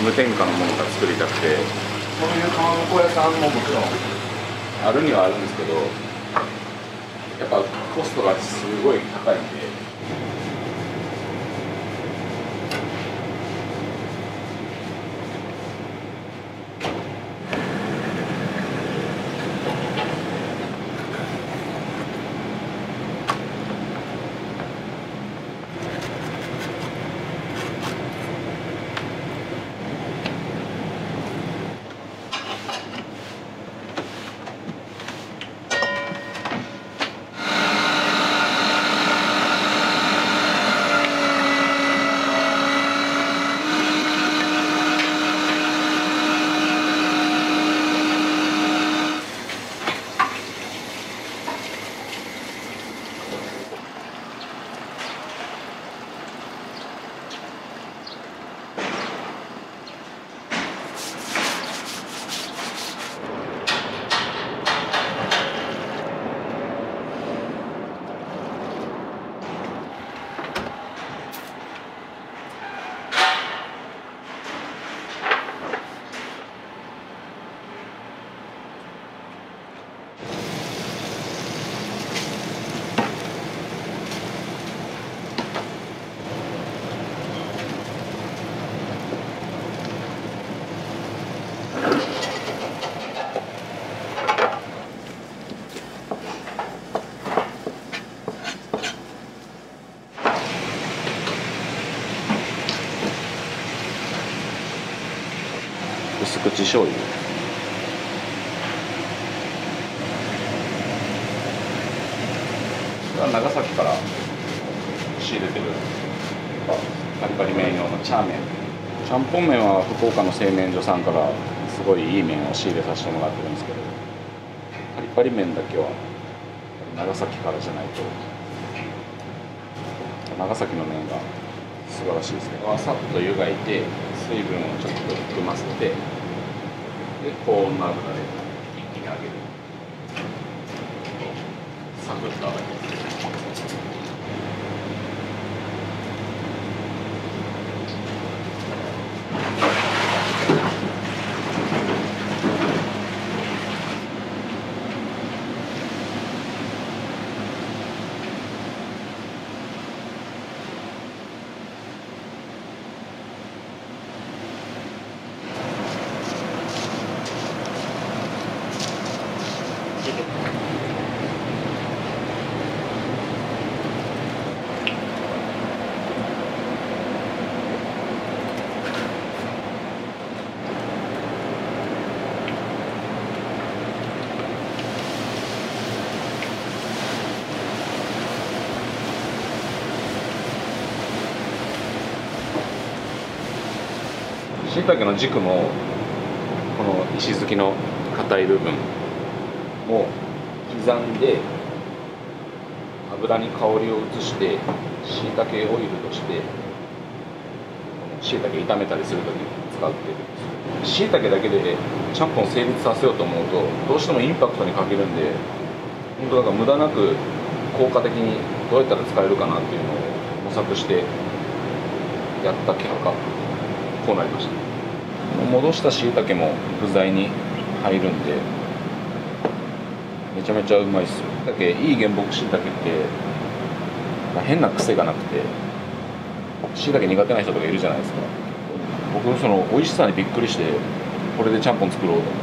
無添加のものが作りたくて、そういうかまぼこ屋さんももちろんあるにはあるんですけど、やっぱコストがすごい高いんで。薄口醤油、長崎から仕入れてるパリパリ麺用のチャーメン。ちゃんぽん麺は福岡の製麺所さんからすごいいい麺を仕入れさせてもらってるんですけど、パリパリ麺だけは長崎からじゃないと。長崎の麺が素晴らしいですね。さっと湯がいて水分をちょっと含ませて、で高温の油で一気に揚げる。サクッと揚げる。しいたけの軸もこの石突きの硬い部分を刻んで油に香りを移してしいたけオイルとしてしいたけ炒めたりする時に使っているんです。しいたけだけでちゃんぽん成立させようと思うとどうしてもインパクトに欠けるんで、本当だから無駄なく効果的にどうやったら使えるかなっていうのを模索してやった結果こうなりました。戻したしいたけも具材に入るんでめちゃめちゃうまいっすよ。だけいい原木しいたけって、まあ、変な癖がなくてしいたけ苦手な人とかいるじゃないですか。僕その美味しさにびっくりしてこれでちゃんぽん作ろうと思って。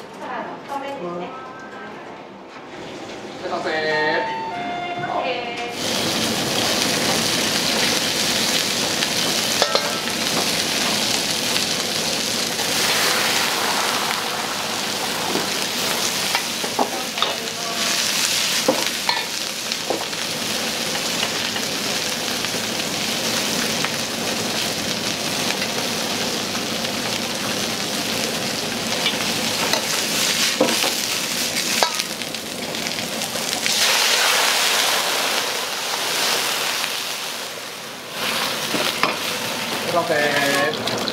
ませ。すいません。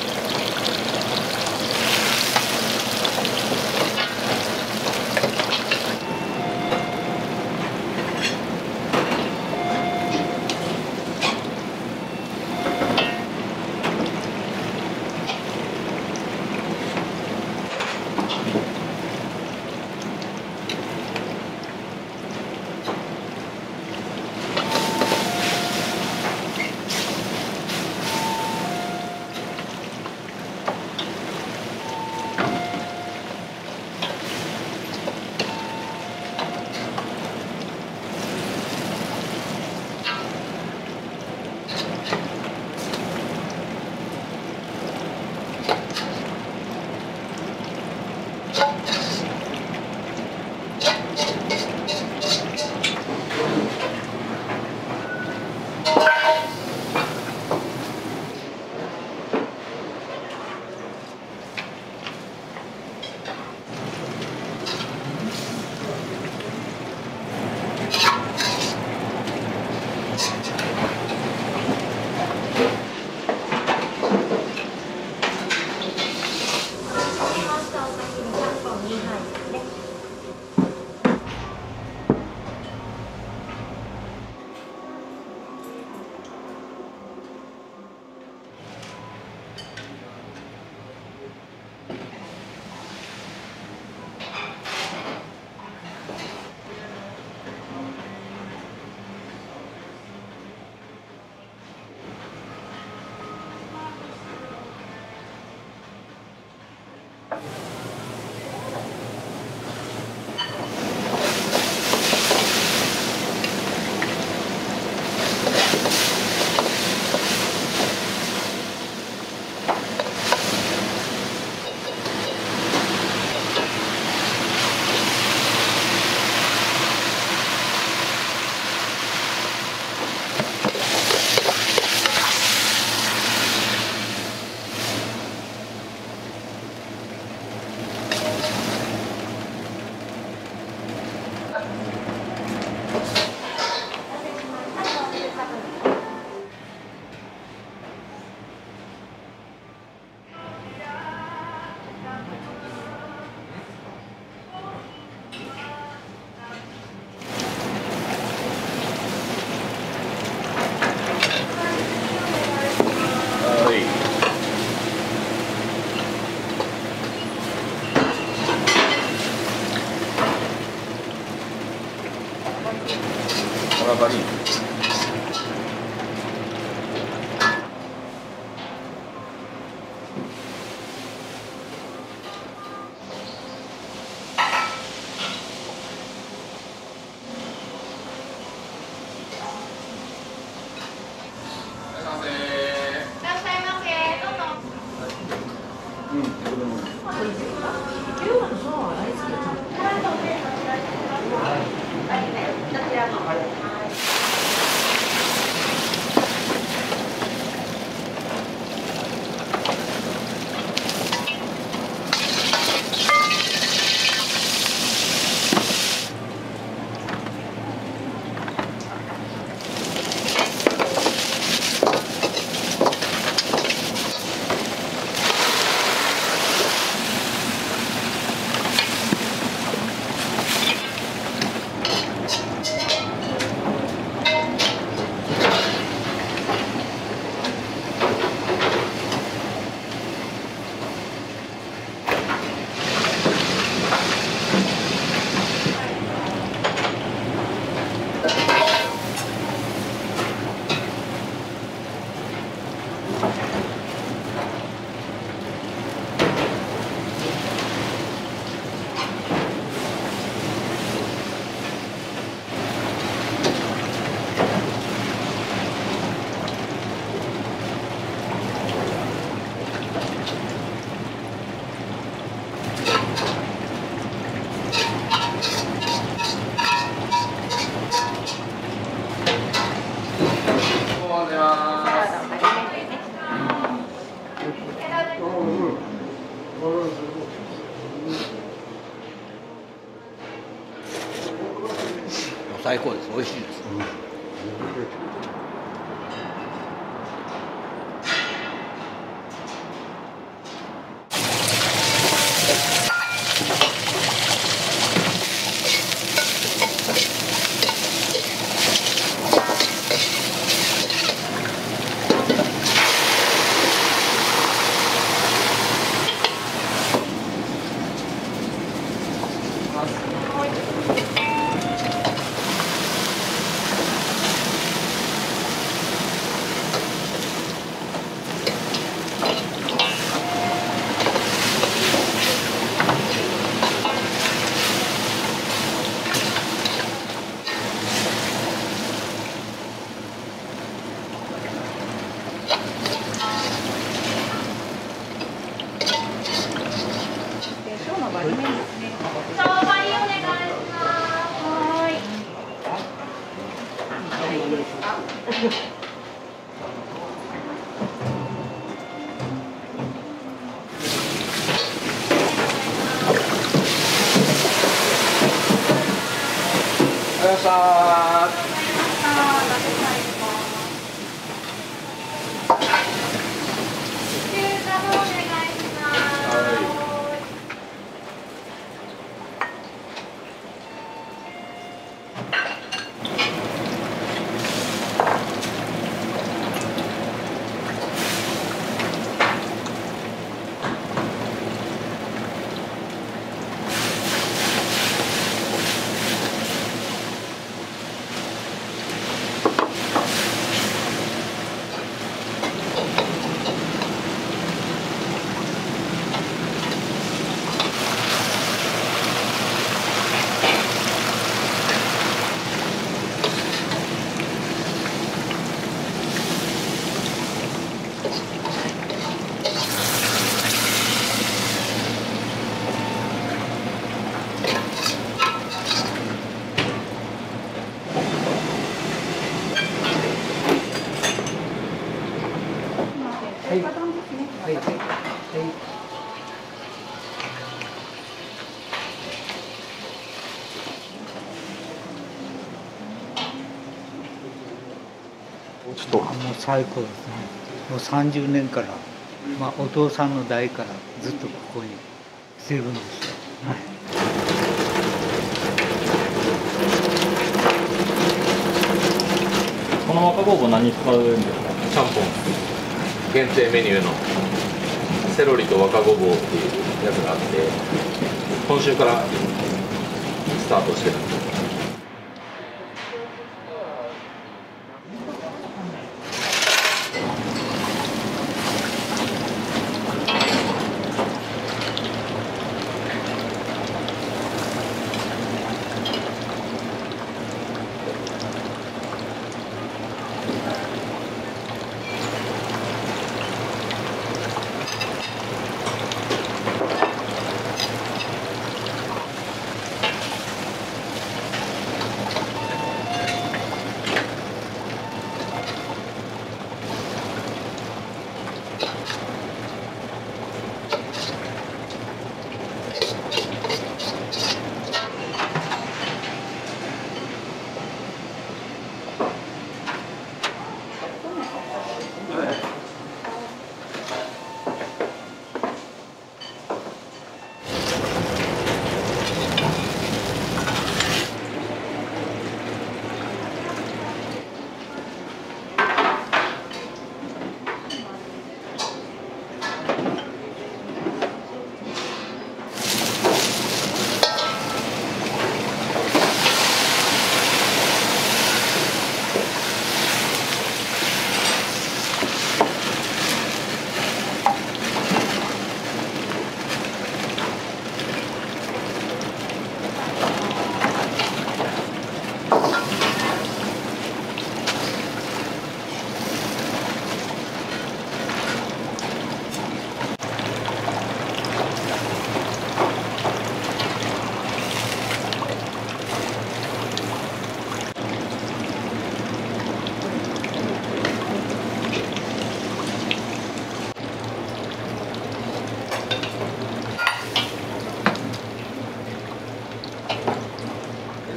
中にはい。 最高です。美味しいです。 もう最高ですね。もうさんじゅうねんから、まあ、お父さんの代からずっとここにしてるんですよ。はい、 この若ごぼう何使うんですか？ ちゃんぽん限定メニューのセロリと若ごぼうっていうやつがあって、今週からスタートしてるんです。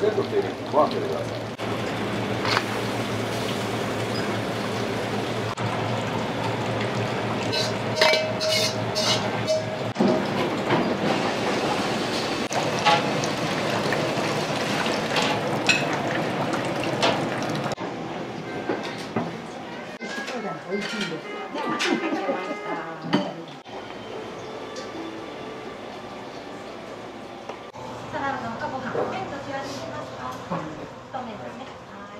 全部手入れてご飯取ってください。 サラダのかご飯、麺どちらにしますか？太麺ですね。はい。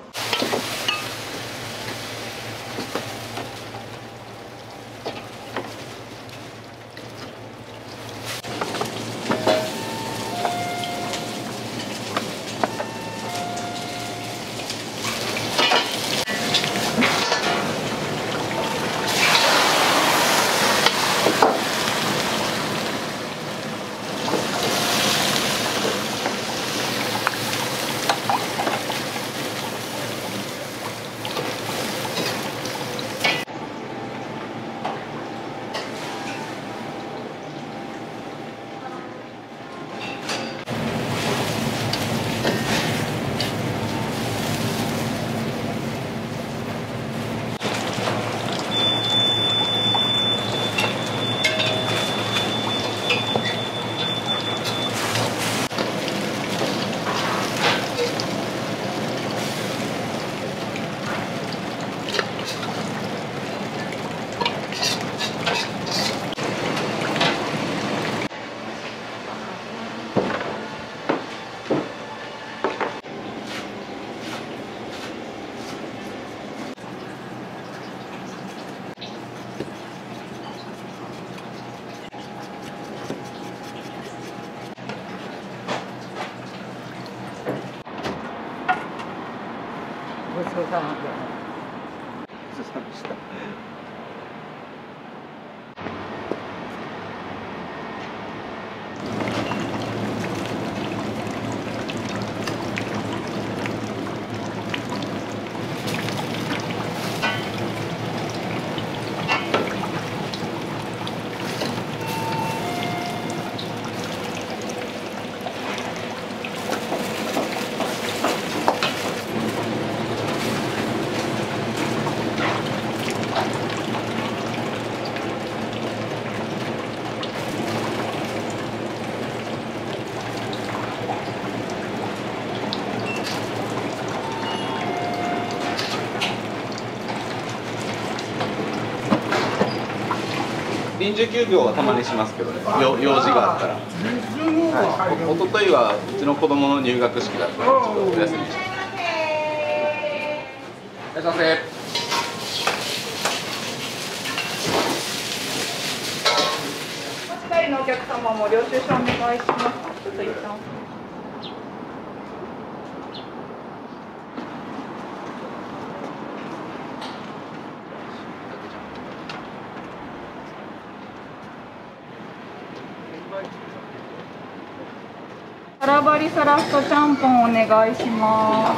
ごちそうさまでした。 臨時休業はたまにしますけどね、よ用事があったら。はい、おとといはうちの子供の入学式だったので、ちょっとお休みして。いらっしゃいませ。 お近いのお客様も領収書お願いします。ちょっと一旦。タラバリサラストちゃんぽんお願いします。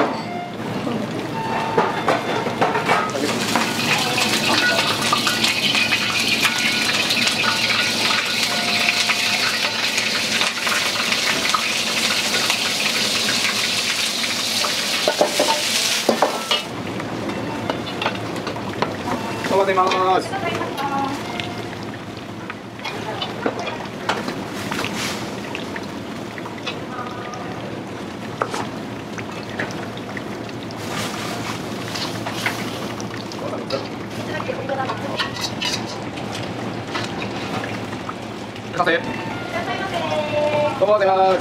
そば出ます。完成。そば出ます。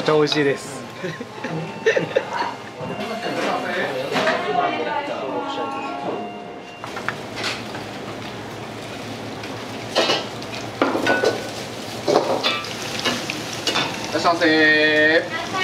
ちゃ美味しいです。 いらっしゃいませ。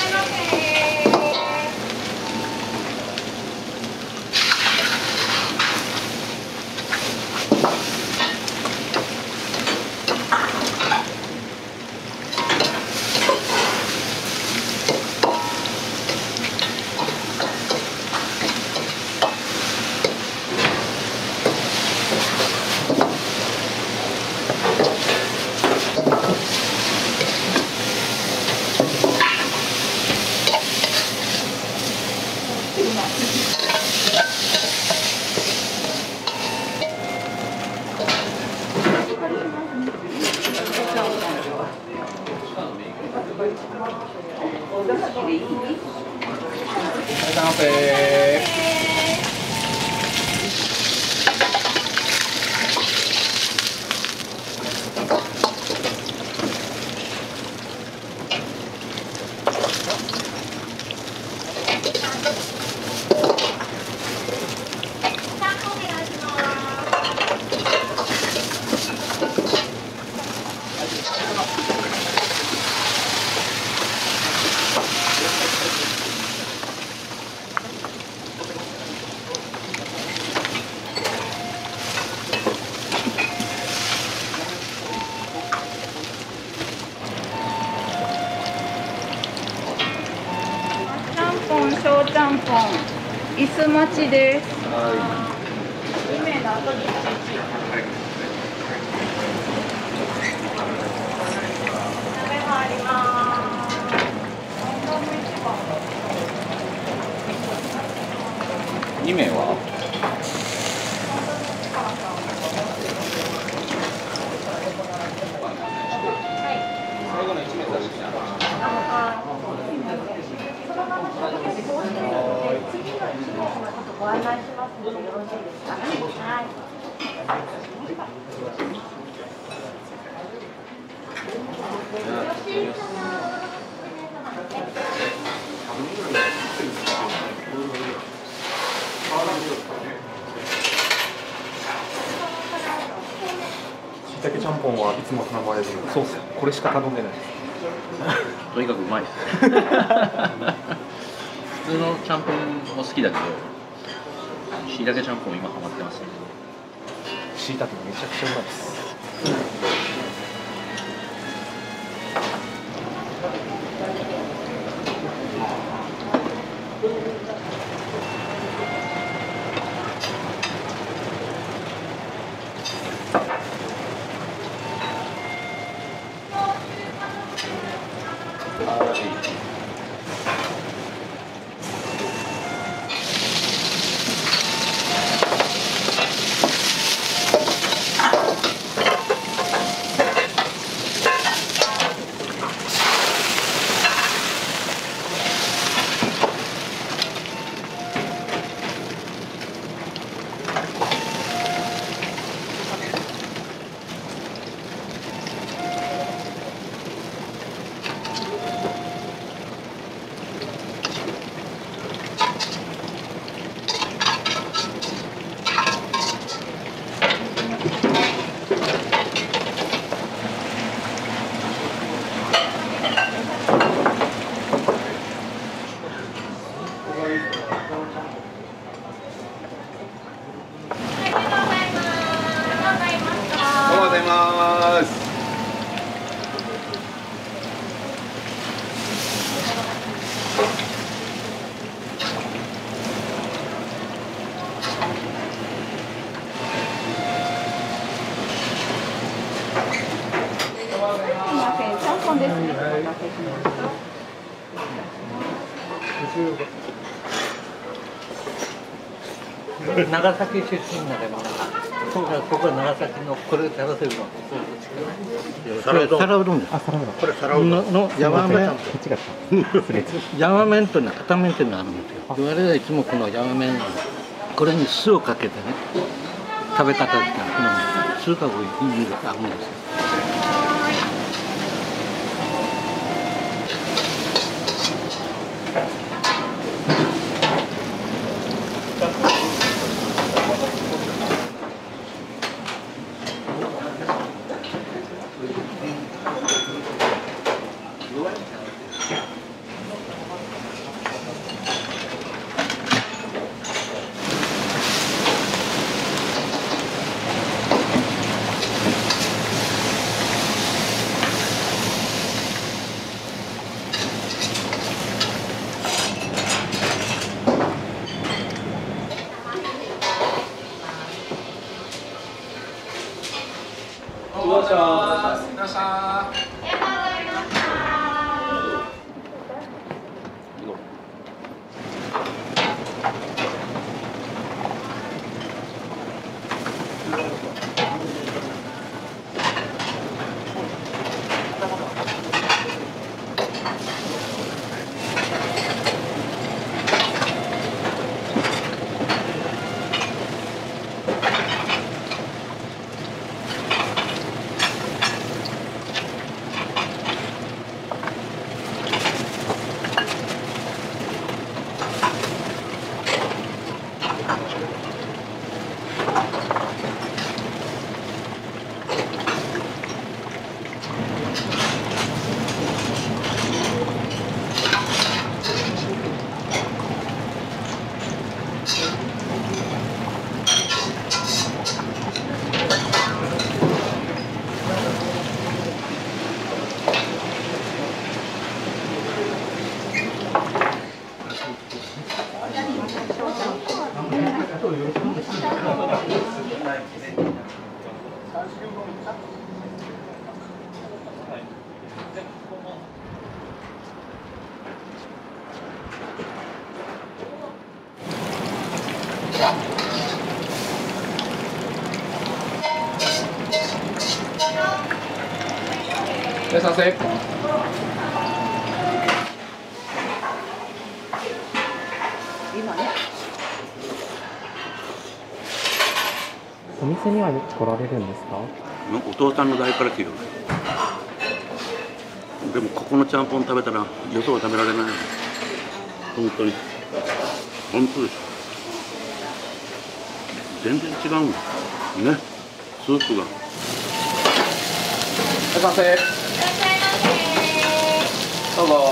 小ちゃんぽん、椅子待ちです。はい。に名の後に鍋回ります。 に名は？最後のいち名出してきた。 ご案内しますのでよろしいですか。はい。 しいたけちゃんぽんはいつも頼まれるソース、これしか頼んでないです。 とにかくうまい。普通のちゃんぽんも好きだけど、しいたけちゃんぽん今ハマってますね。 しいたけめちゃくちゃうまいです。 長崎出身なれば、そうか、ここは長崎のこれ食べせるの。皿うどん。皿うどんです。あ、皿うどん。これ皿うどんの山麺。山麺というのは片麺というのがあるんですよ。我々はいつもこの山麺、これに酢をかけてね、食べ方ですから、この酢がいいです合うんですよ。 いらっしゃいませ。 お店には来られるんですか？ お父さんの代から来る。でもここのちゃんぽん食べたらよそは食べられない。本当に本当です。全然違うんだね、スープが。 いらっしゃいませ。どうぞ。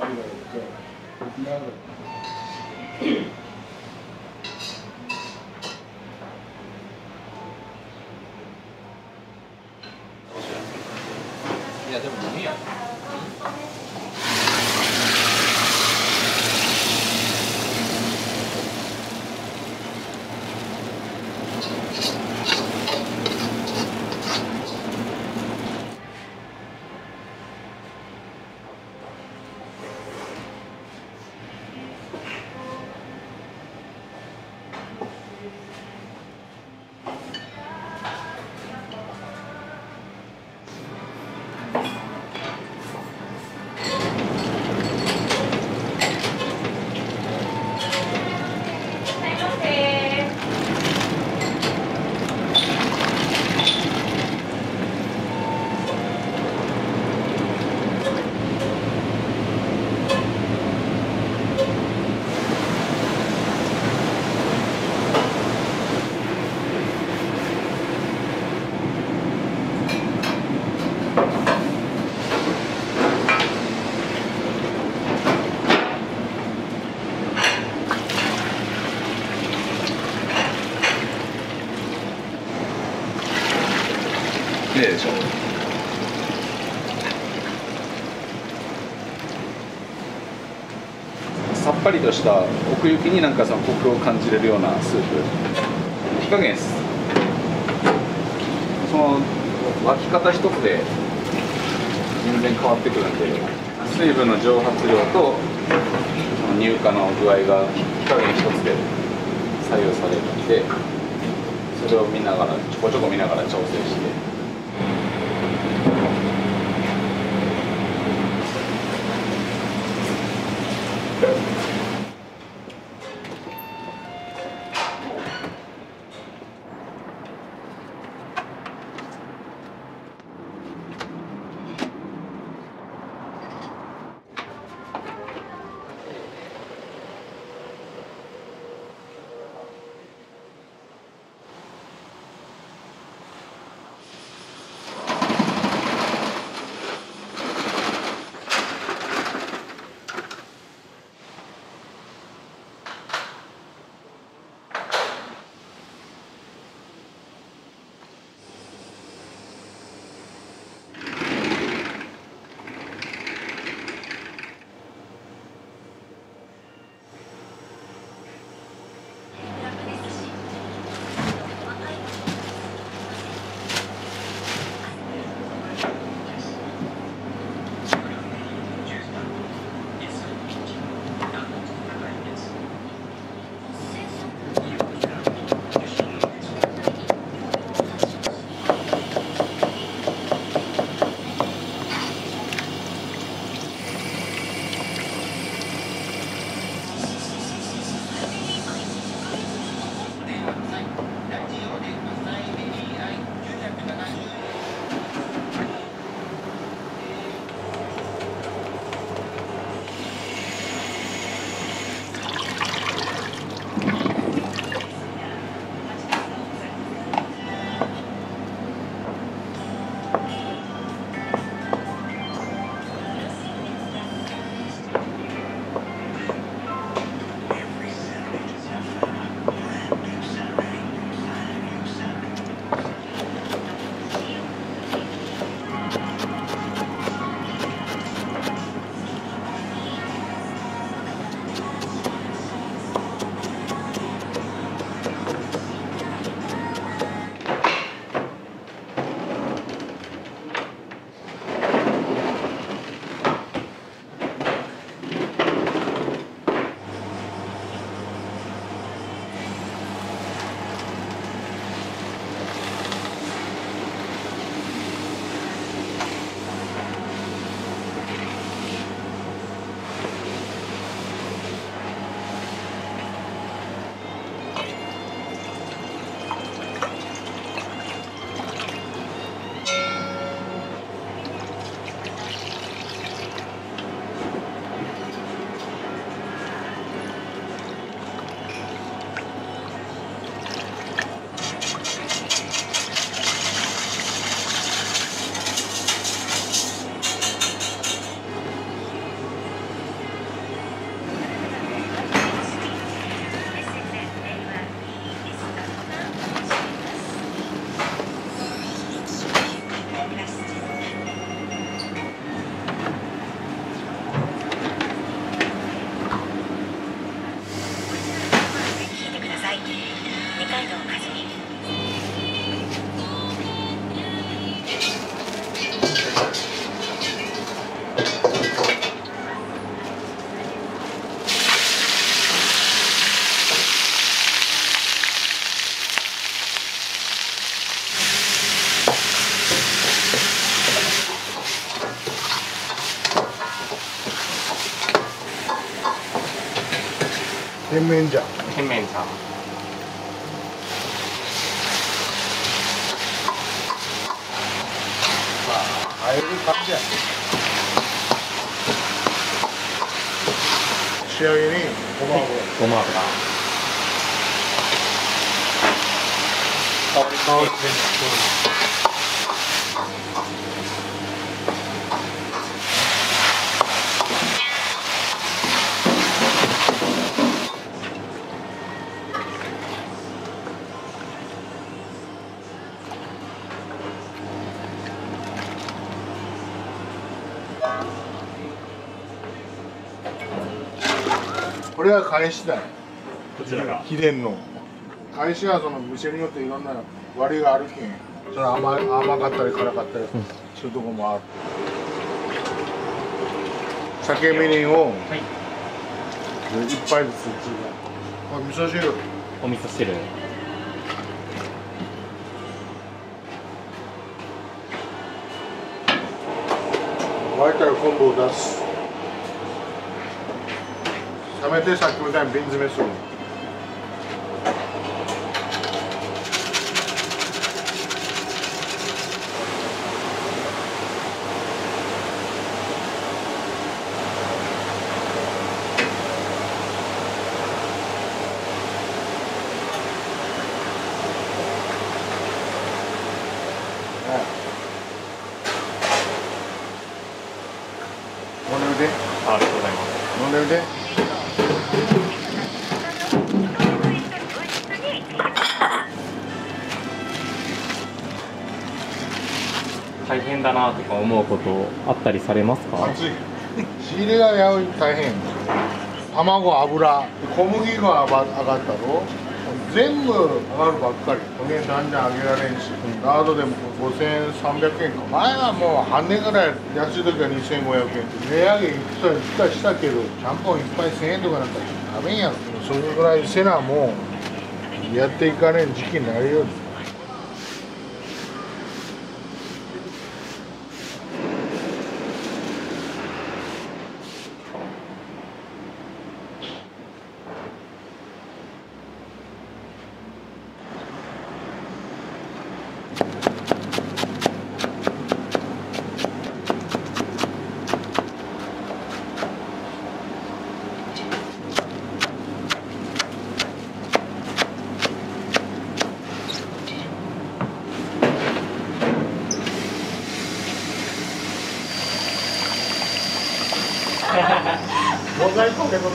いやでもいいや。 綺麗でしょ。さっぱりとした奥行きになんかそのコクを感じれるようなスープ。火加減です。その沸き方一つで全然変わってくるんで、水分の蒸発量とその乳化の具合が火加減一つで左右されるんで、それを見ながらちょこちょこ見ながら調整して。 甜麺醤。 甜麺醤。 あえる感じやね。仕上げにごま油。 ごま油。 香り香りで。これは返しだよ。 こちらが秘伝の。返しはその店によっていろんな割りがあるけん。それ甘い甘かったり辛かったりするとこもある。酒みりんを一杯ずつ。お味噌汁。 お味噌汁。 沸いたら昆布を出す。冷めてさっきみたいに瓶詰めする。飲んでみて。 ありがとうございます。 飲んでみて。 大変だなとか思うことあったりされますか？ 暑い。仕入れがや大変。卵、油、小麦が上がったろ。全部上がるばっかり。こげんだんだん上げられんし。ガードでもごせんさんびゃくえんか。前はもう半年ぐらい安い時はにせんごひゃくえんって。値上げいくらしたけど、ちゃんぽんいっぱいせんえんとかなんかダメんやろ。それぐらいせなもうやっていかれん時期になるよ。モザイク受け取って。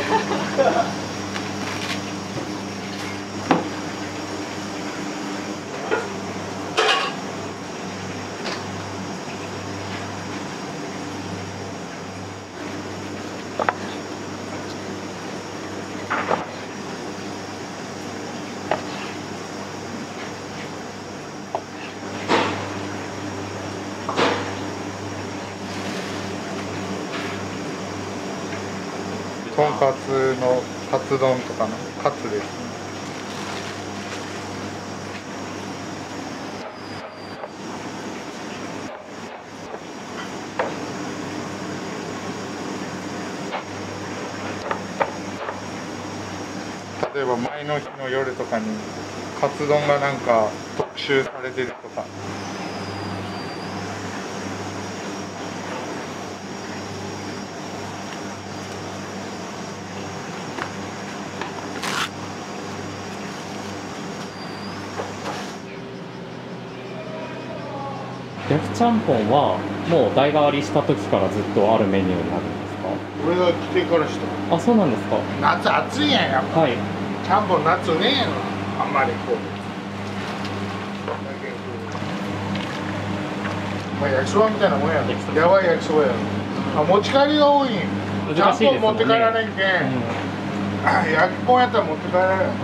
とんかつのカツ丼とかのカツです。例えば前の日の夜とかにカツ丼がなんか特集されてるとか。 焼きちゃんぽんはもう代替わりした時からずっとあるメニューになるんですか？ 俺が来てからした。 あ、そうなんですか。 夏暑いやんやっぱ。はい。ちゃんぽん夏ねえの。あんまりこう。まあ焼きそばみたいなもんや。やばい焼きそばや。あ、持ち帰りが多いん。ちゃんぽん持って帰られんけん。うん、焼きぽんやったら持って帰られん。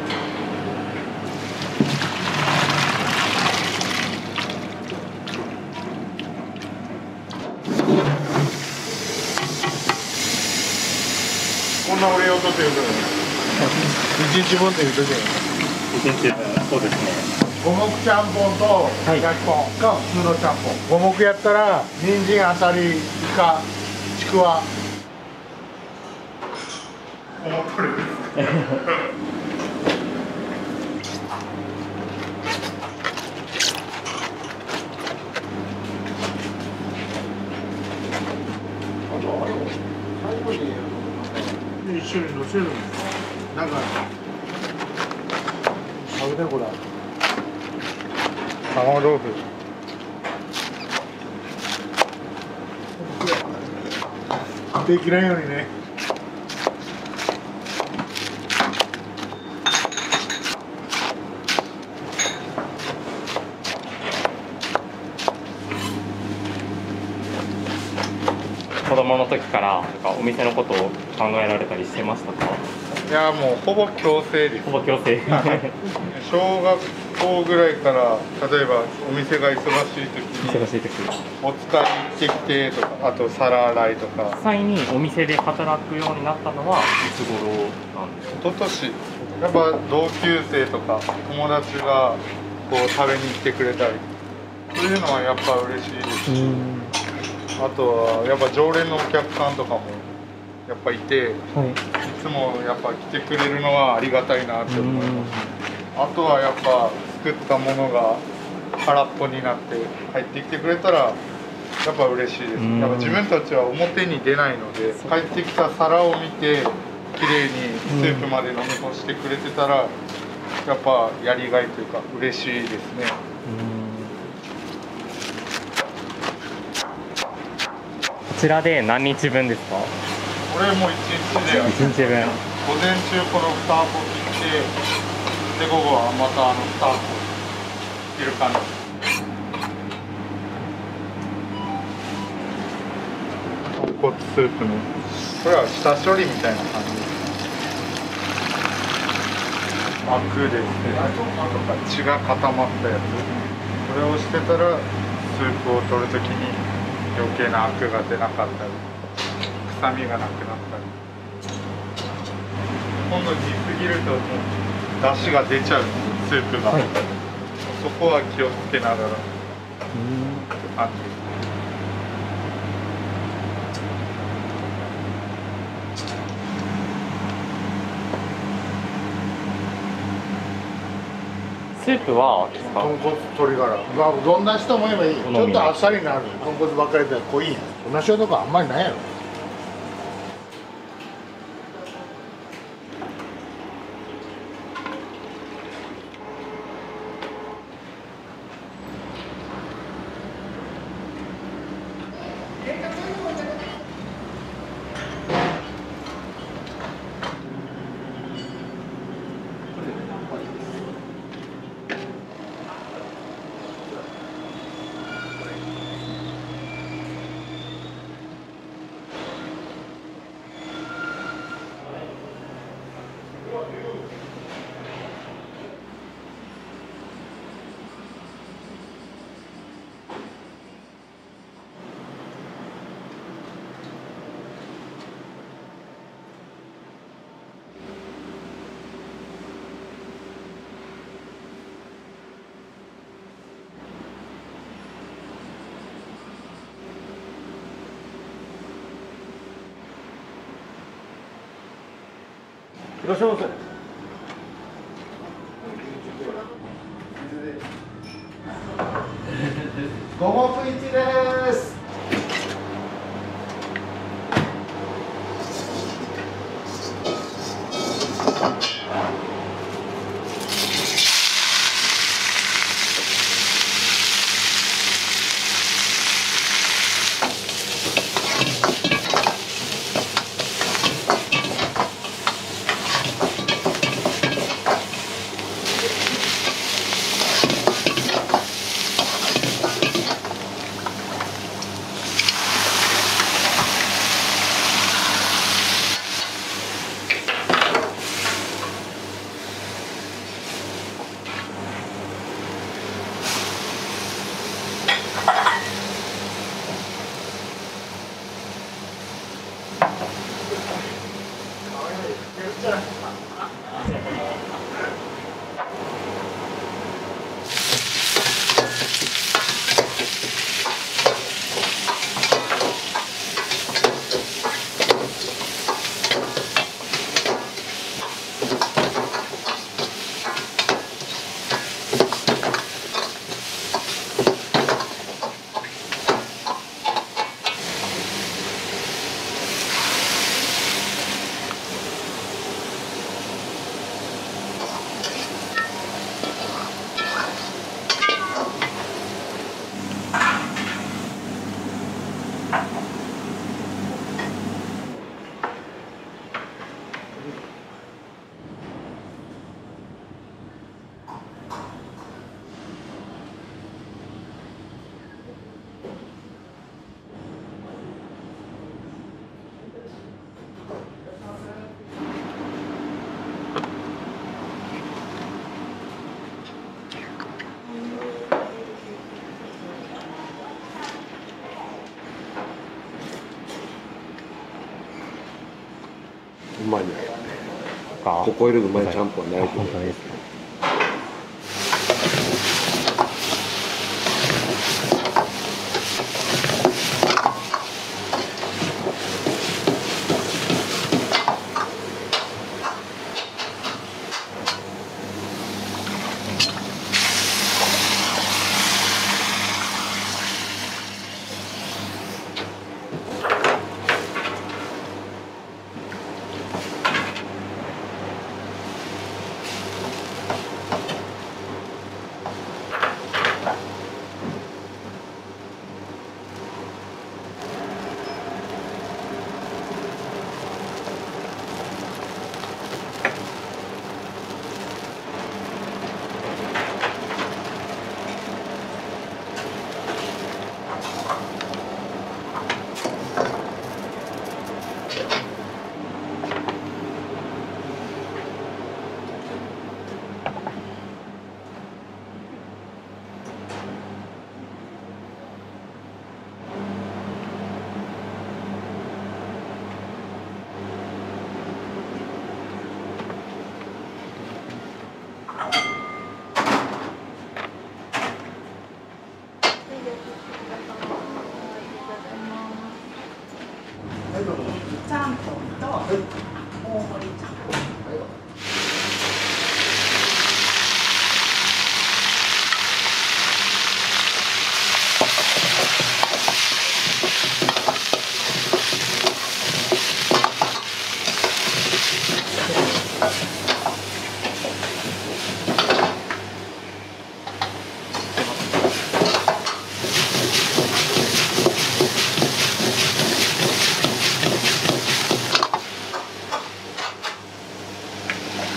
こんな俺用とって言うと一日分って言うとき一日そうですね。 五目ちゃんぽんと焼きぽんが普通のちゃんぽん。五目やったら人参、あさり、イカ、ちくわ思っとるんです一緒に乗せるんです。なんかあれだこれ卵豆腐できないようにね。 子供の時からなんかお店のことを考えられたりしてましたか？ いやもうほぼ強制です。 ほぼ強制。 小学校ぐらいから例えばお店が忙しい時に忙しい時お使い行ってきてとか、あと皿洗いとか。 実際にお店で働くようになったのはいつ頃なんですか？ 一昨年やっぱ同級生とか友達がこう食べに来てくれたり、そういうのはやっぱ嬉しいですし、あとはやっぱ常連のお客さんとかもやっぱいて、はい、いつもやっぱ来てくれるのはありがたいなって思います。あとはやっぱ作ったものが空っぽになって帰ってきてくれたらやっぱ嬉しいです。やっぱ自分たちは表に出ないので、帰ってきた皿を見て綺麗にスープまで飲み干してくれてたら、やっぱやりがいというか嬉しいですね。 こちらで何日分ですか？ これもういちにちでいちにちぶん。 午前中このに箱切って、で午後はまたあのに箱切る感じ。豚骨スープのこれは下処理みたいな感じです。アクですね、とか血が固まったやつ、これをしてたらスープを取るときに余計なアクが出なかったり臭みがなくなったり、今度煮すぎるともう出汁が出ちゃうスープが、はい、そこは気をつけながらって感じです。 スープは豚骨鶏ガラ、まあ、どんな人も言えばいい。ちょっとあっさりになる豚骨ばっかりで濃いんや。同じとこあんまりないやろ。いらっしゃいませ。五目一です。 うまいね。ここよりうまいちゃんぽんないけど。 本当ですか。 ちゃんぽんと大盛りちゃんぽん。 こ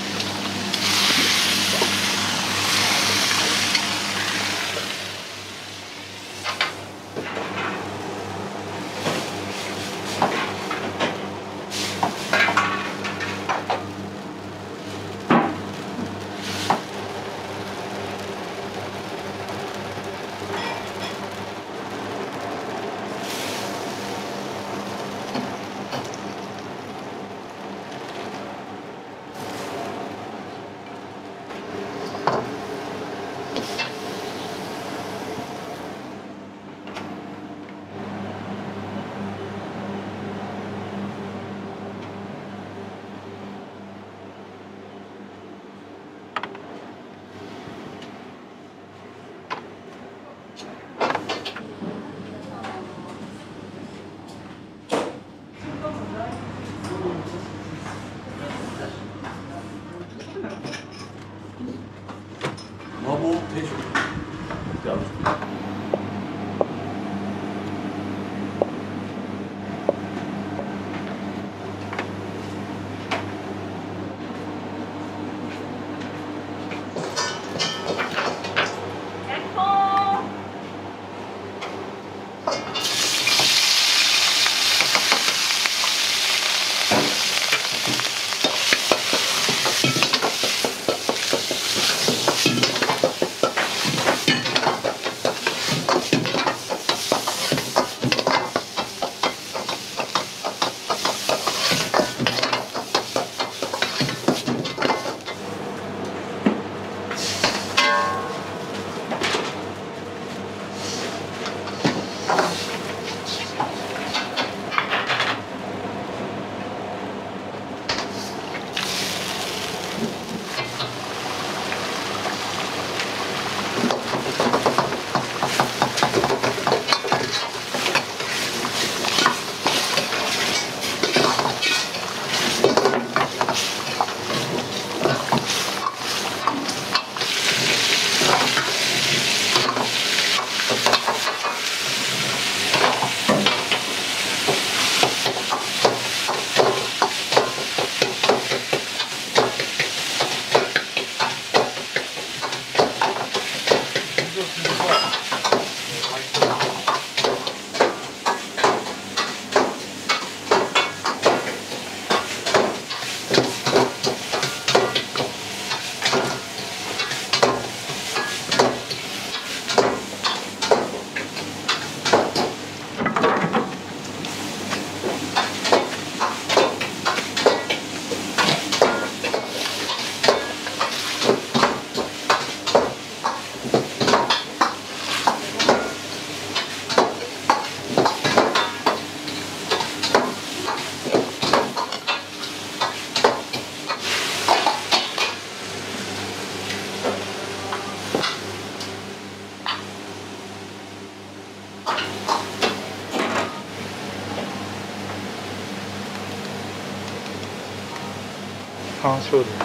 山椒で。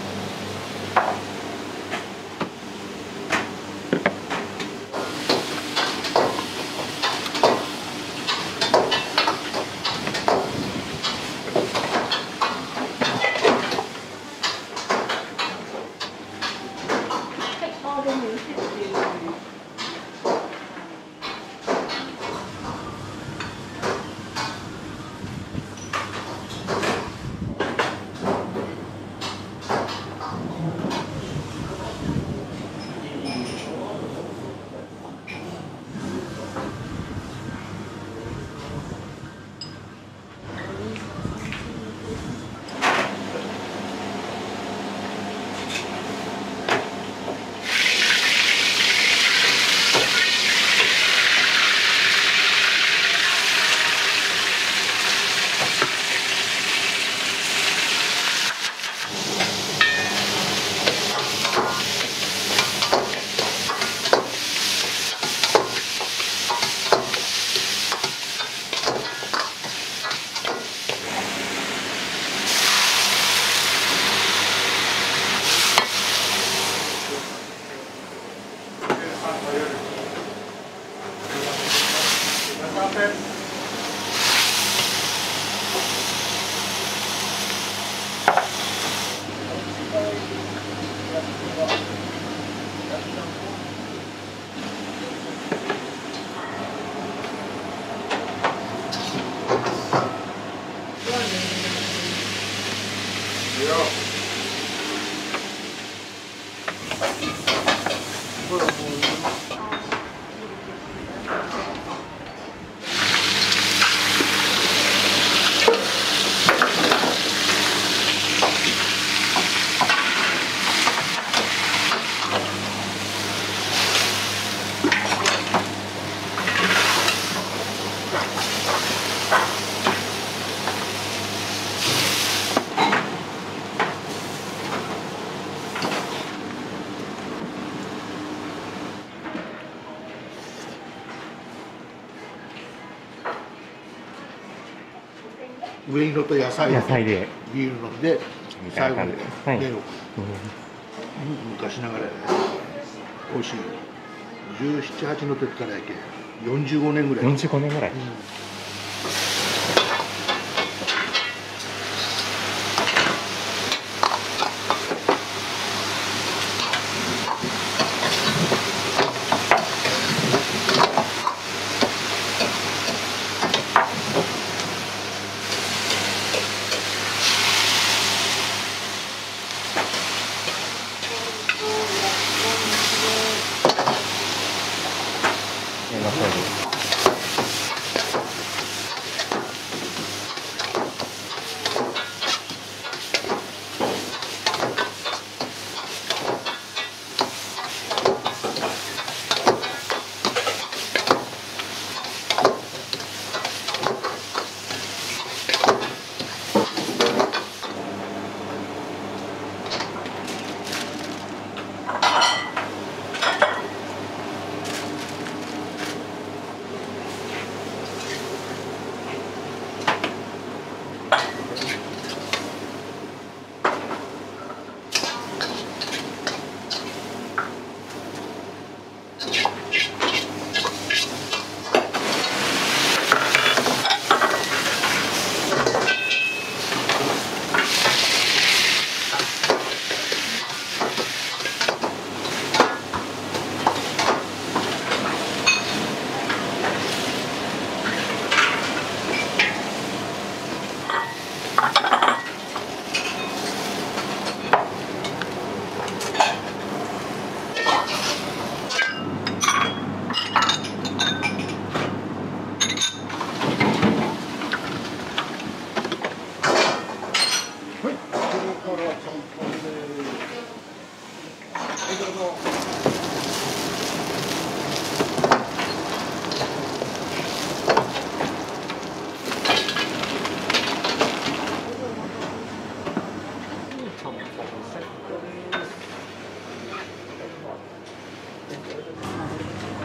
上に乗った野菜野菜でビール飲んで最後にはい寝る、昔ながらやね美味しいじゅうなな、はちの時からやけよんじゅうごねんぐらいよんじゅうごねんぐらい、うん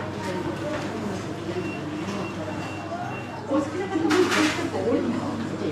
お好きな方も結構多いの。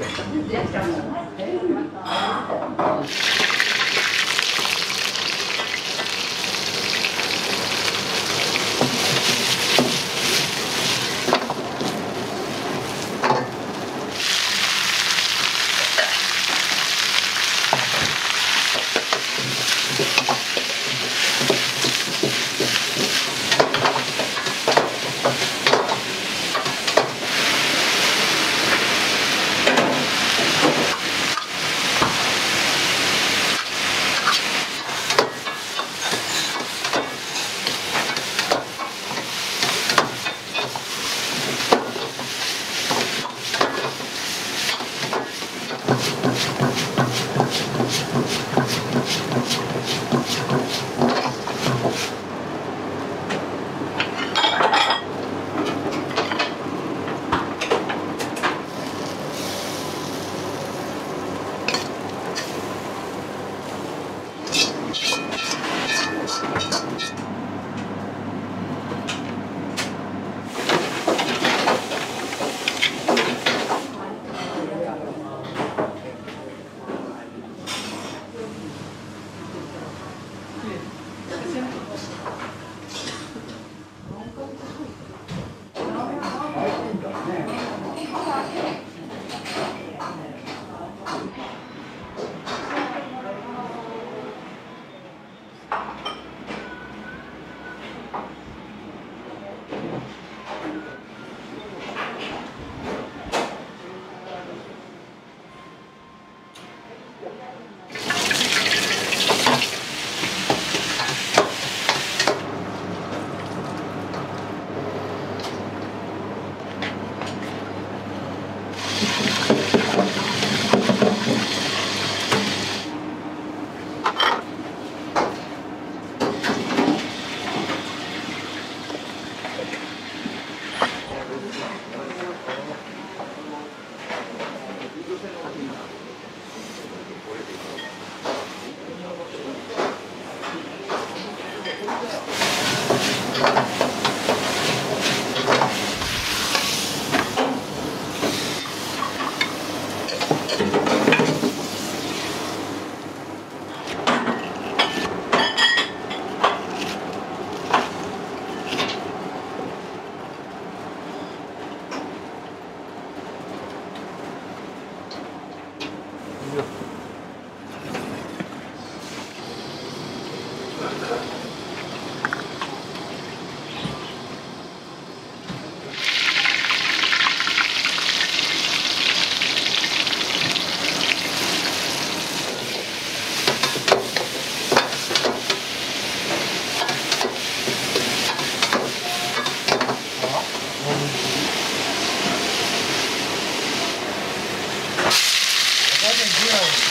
Gracias.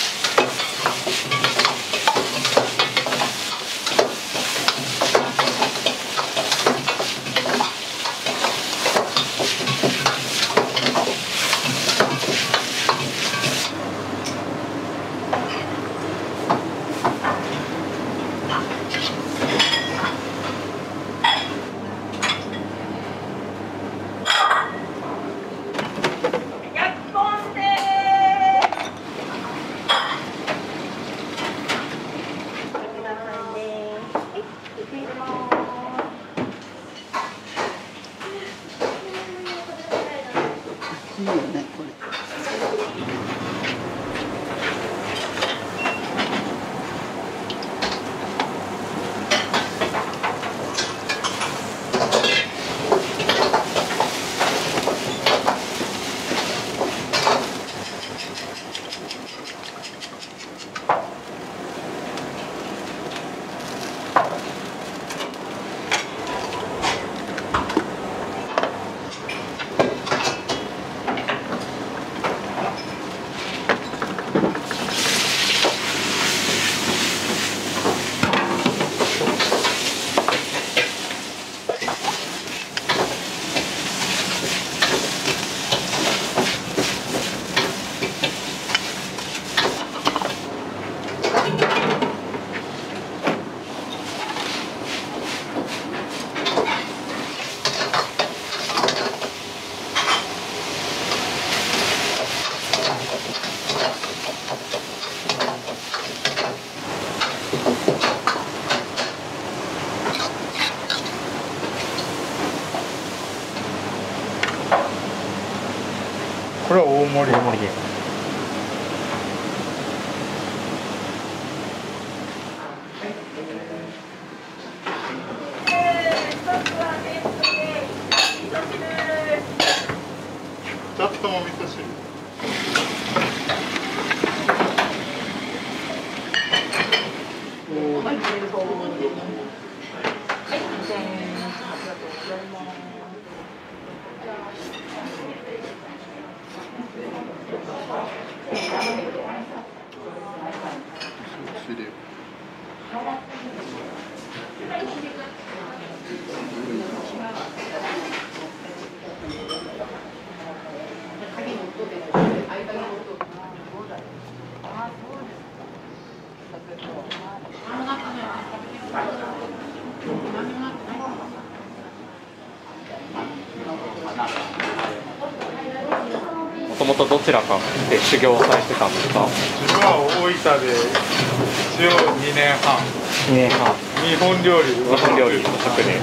げ。 ちょっとも味噌汁。 もともとどちらかで修行をされてたんですか？ 自分は大分で一応にねんはん。 にねんはん。 日本料理。 日本料理の職で。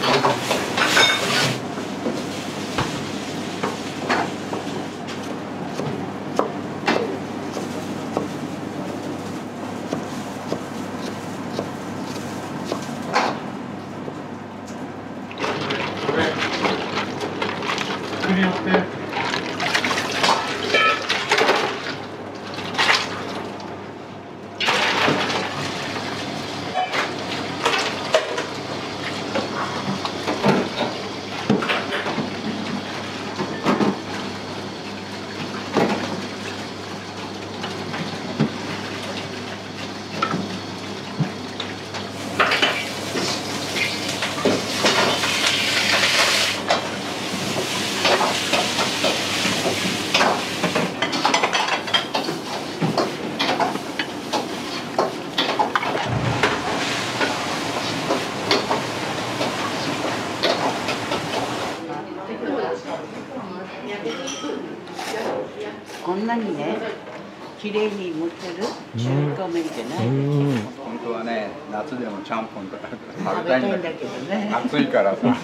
作り寄って。 こんなにね、綺麗に持ってる中華麺ってね。 本当はね、夏でもちゃんぽんとか食べたいんだけどね。 暑いからさ。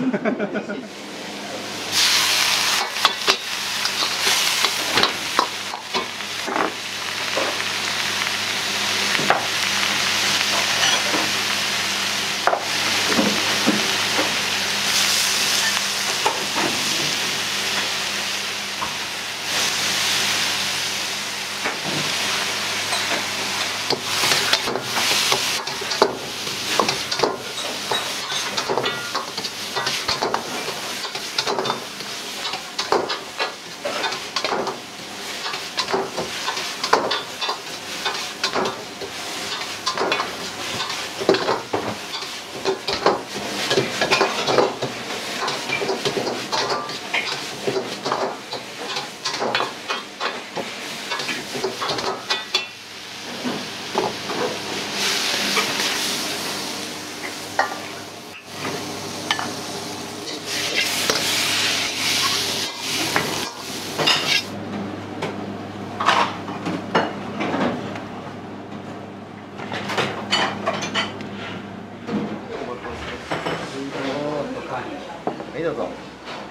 はい、どうぞ。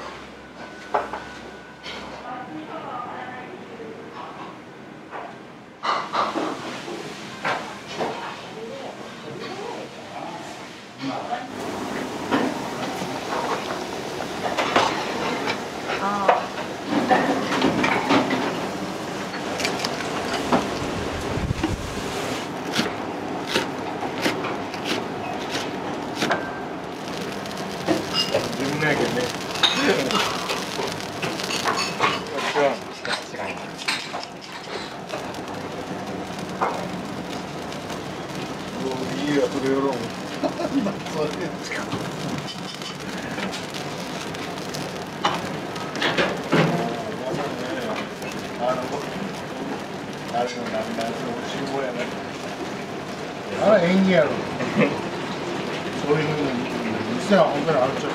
自分のやけんね。いいや、それやろう。今、それで使う。あの、あれの涙の集合やね。あら、演技やろ。そういうふうに、店は本当にあるっちゃう。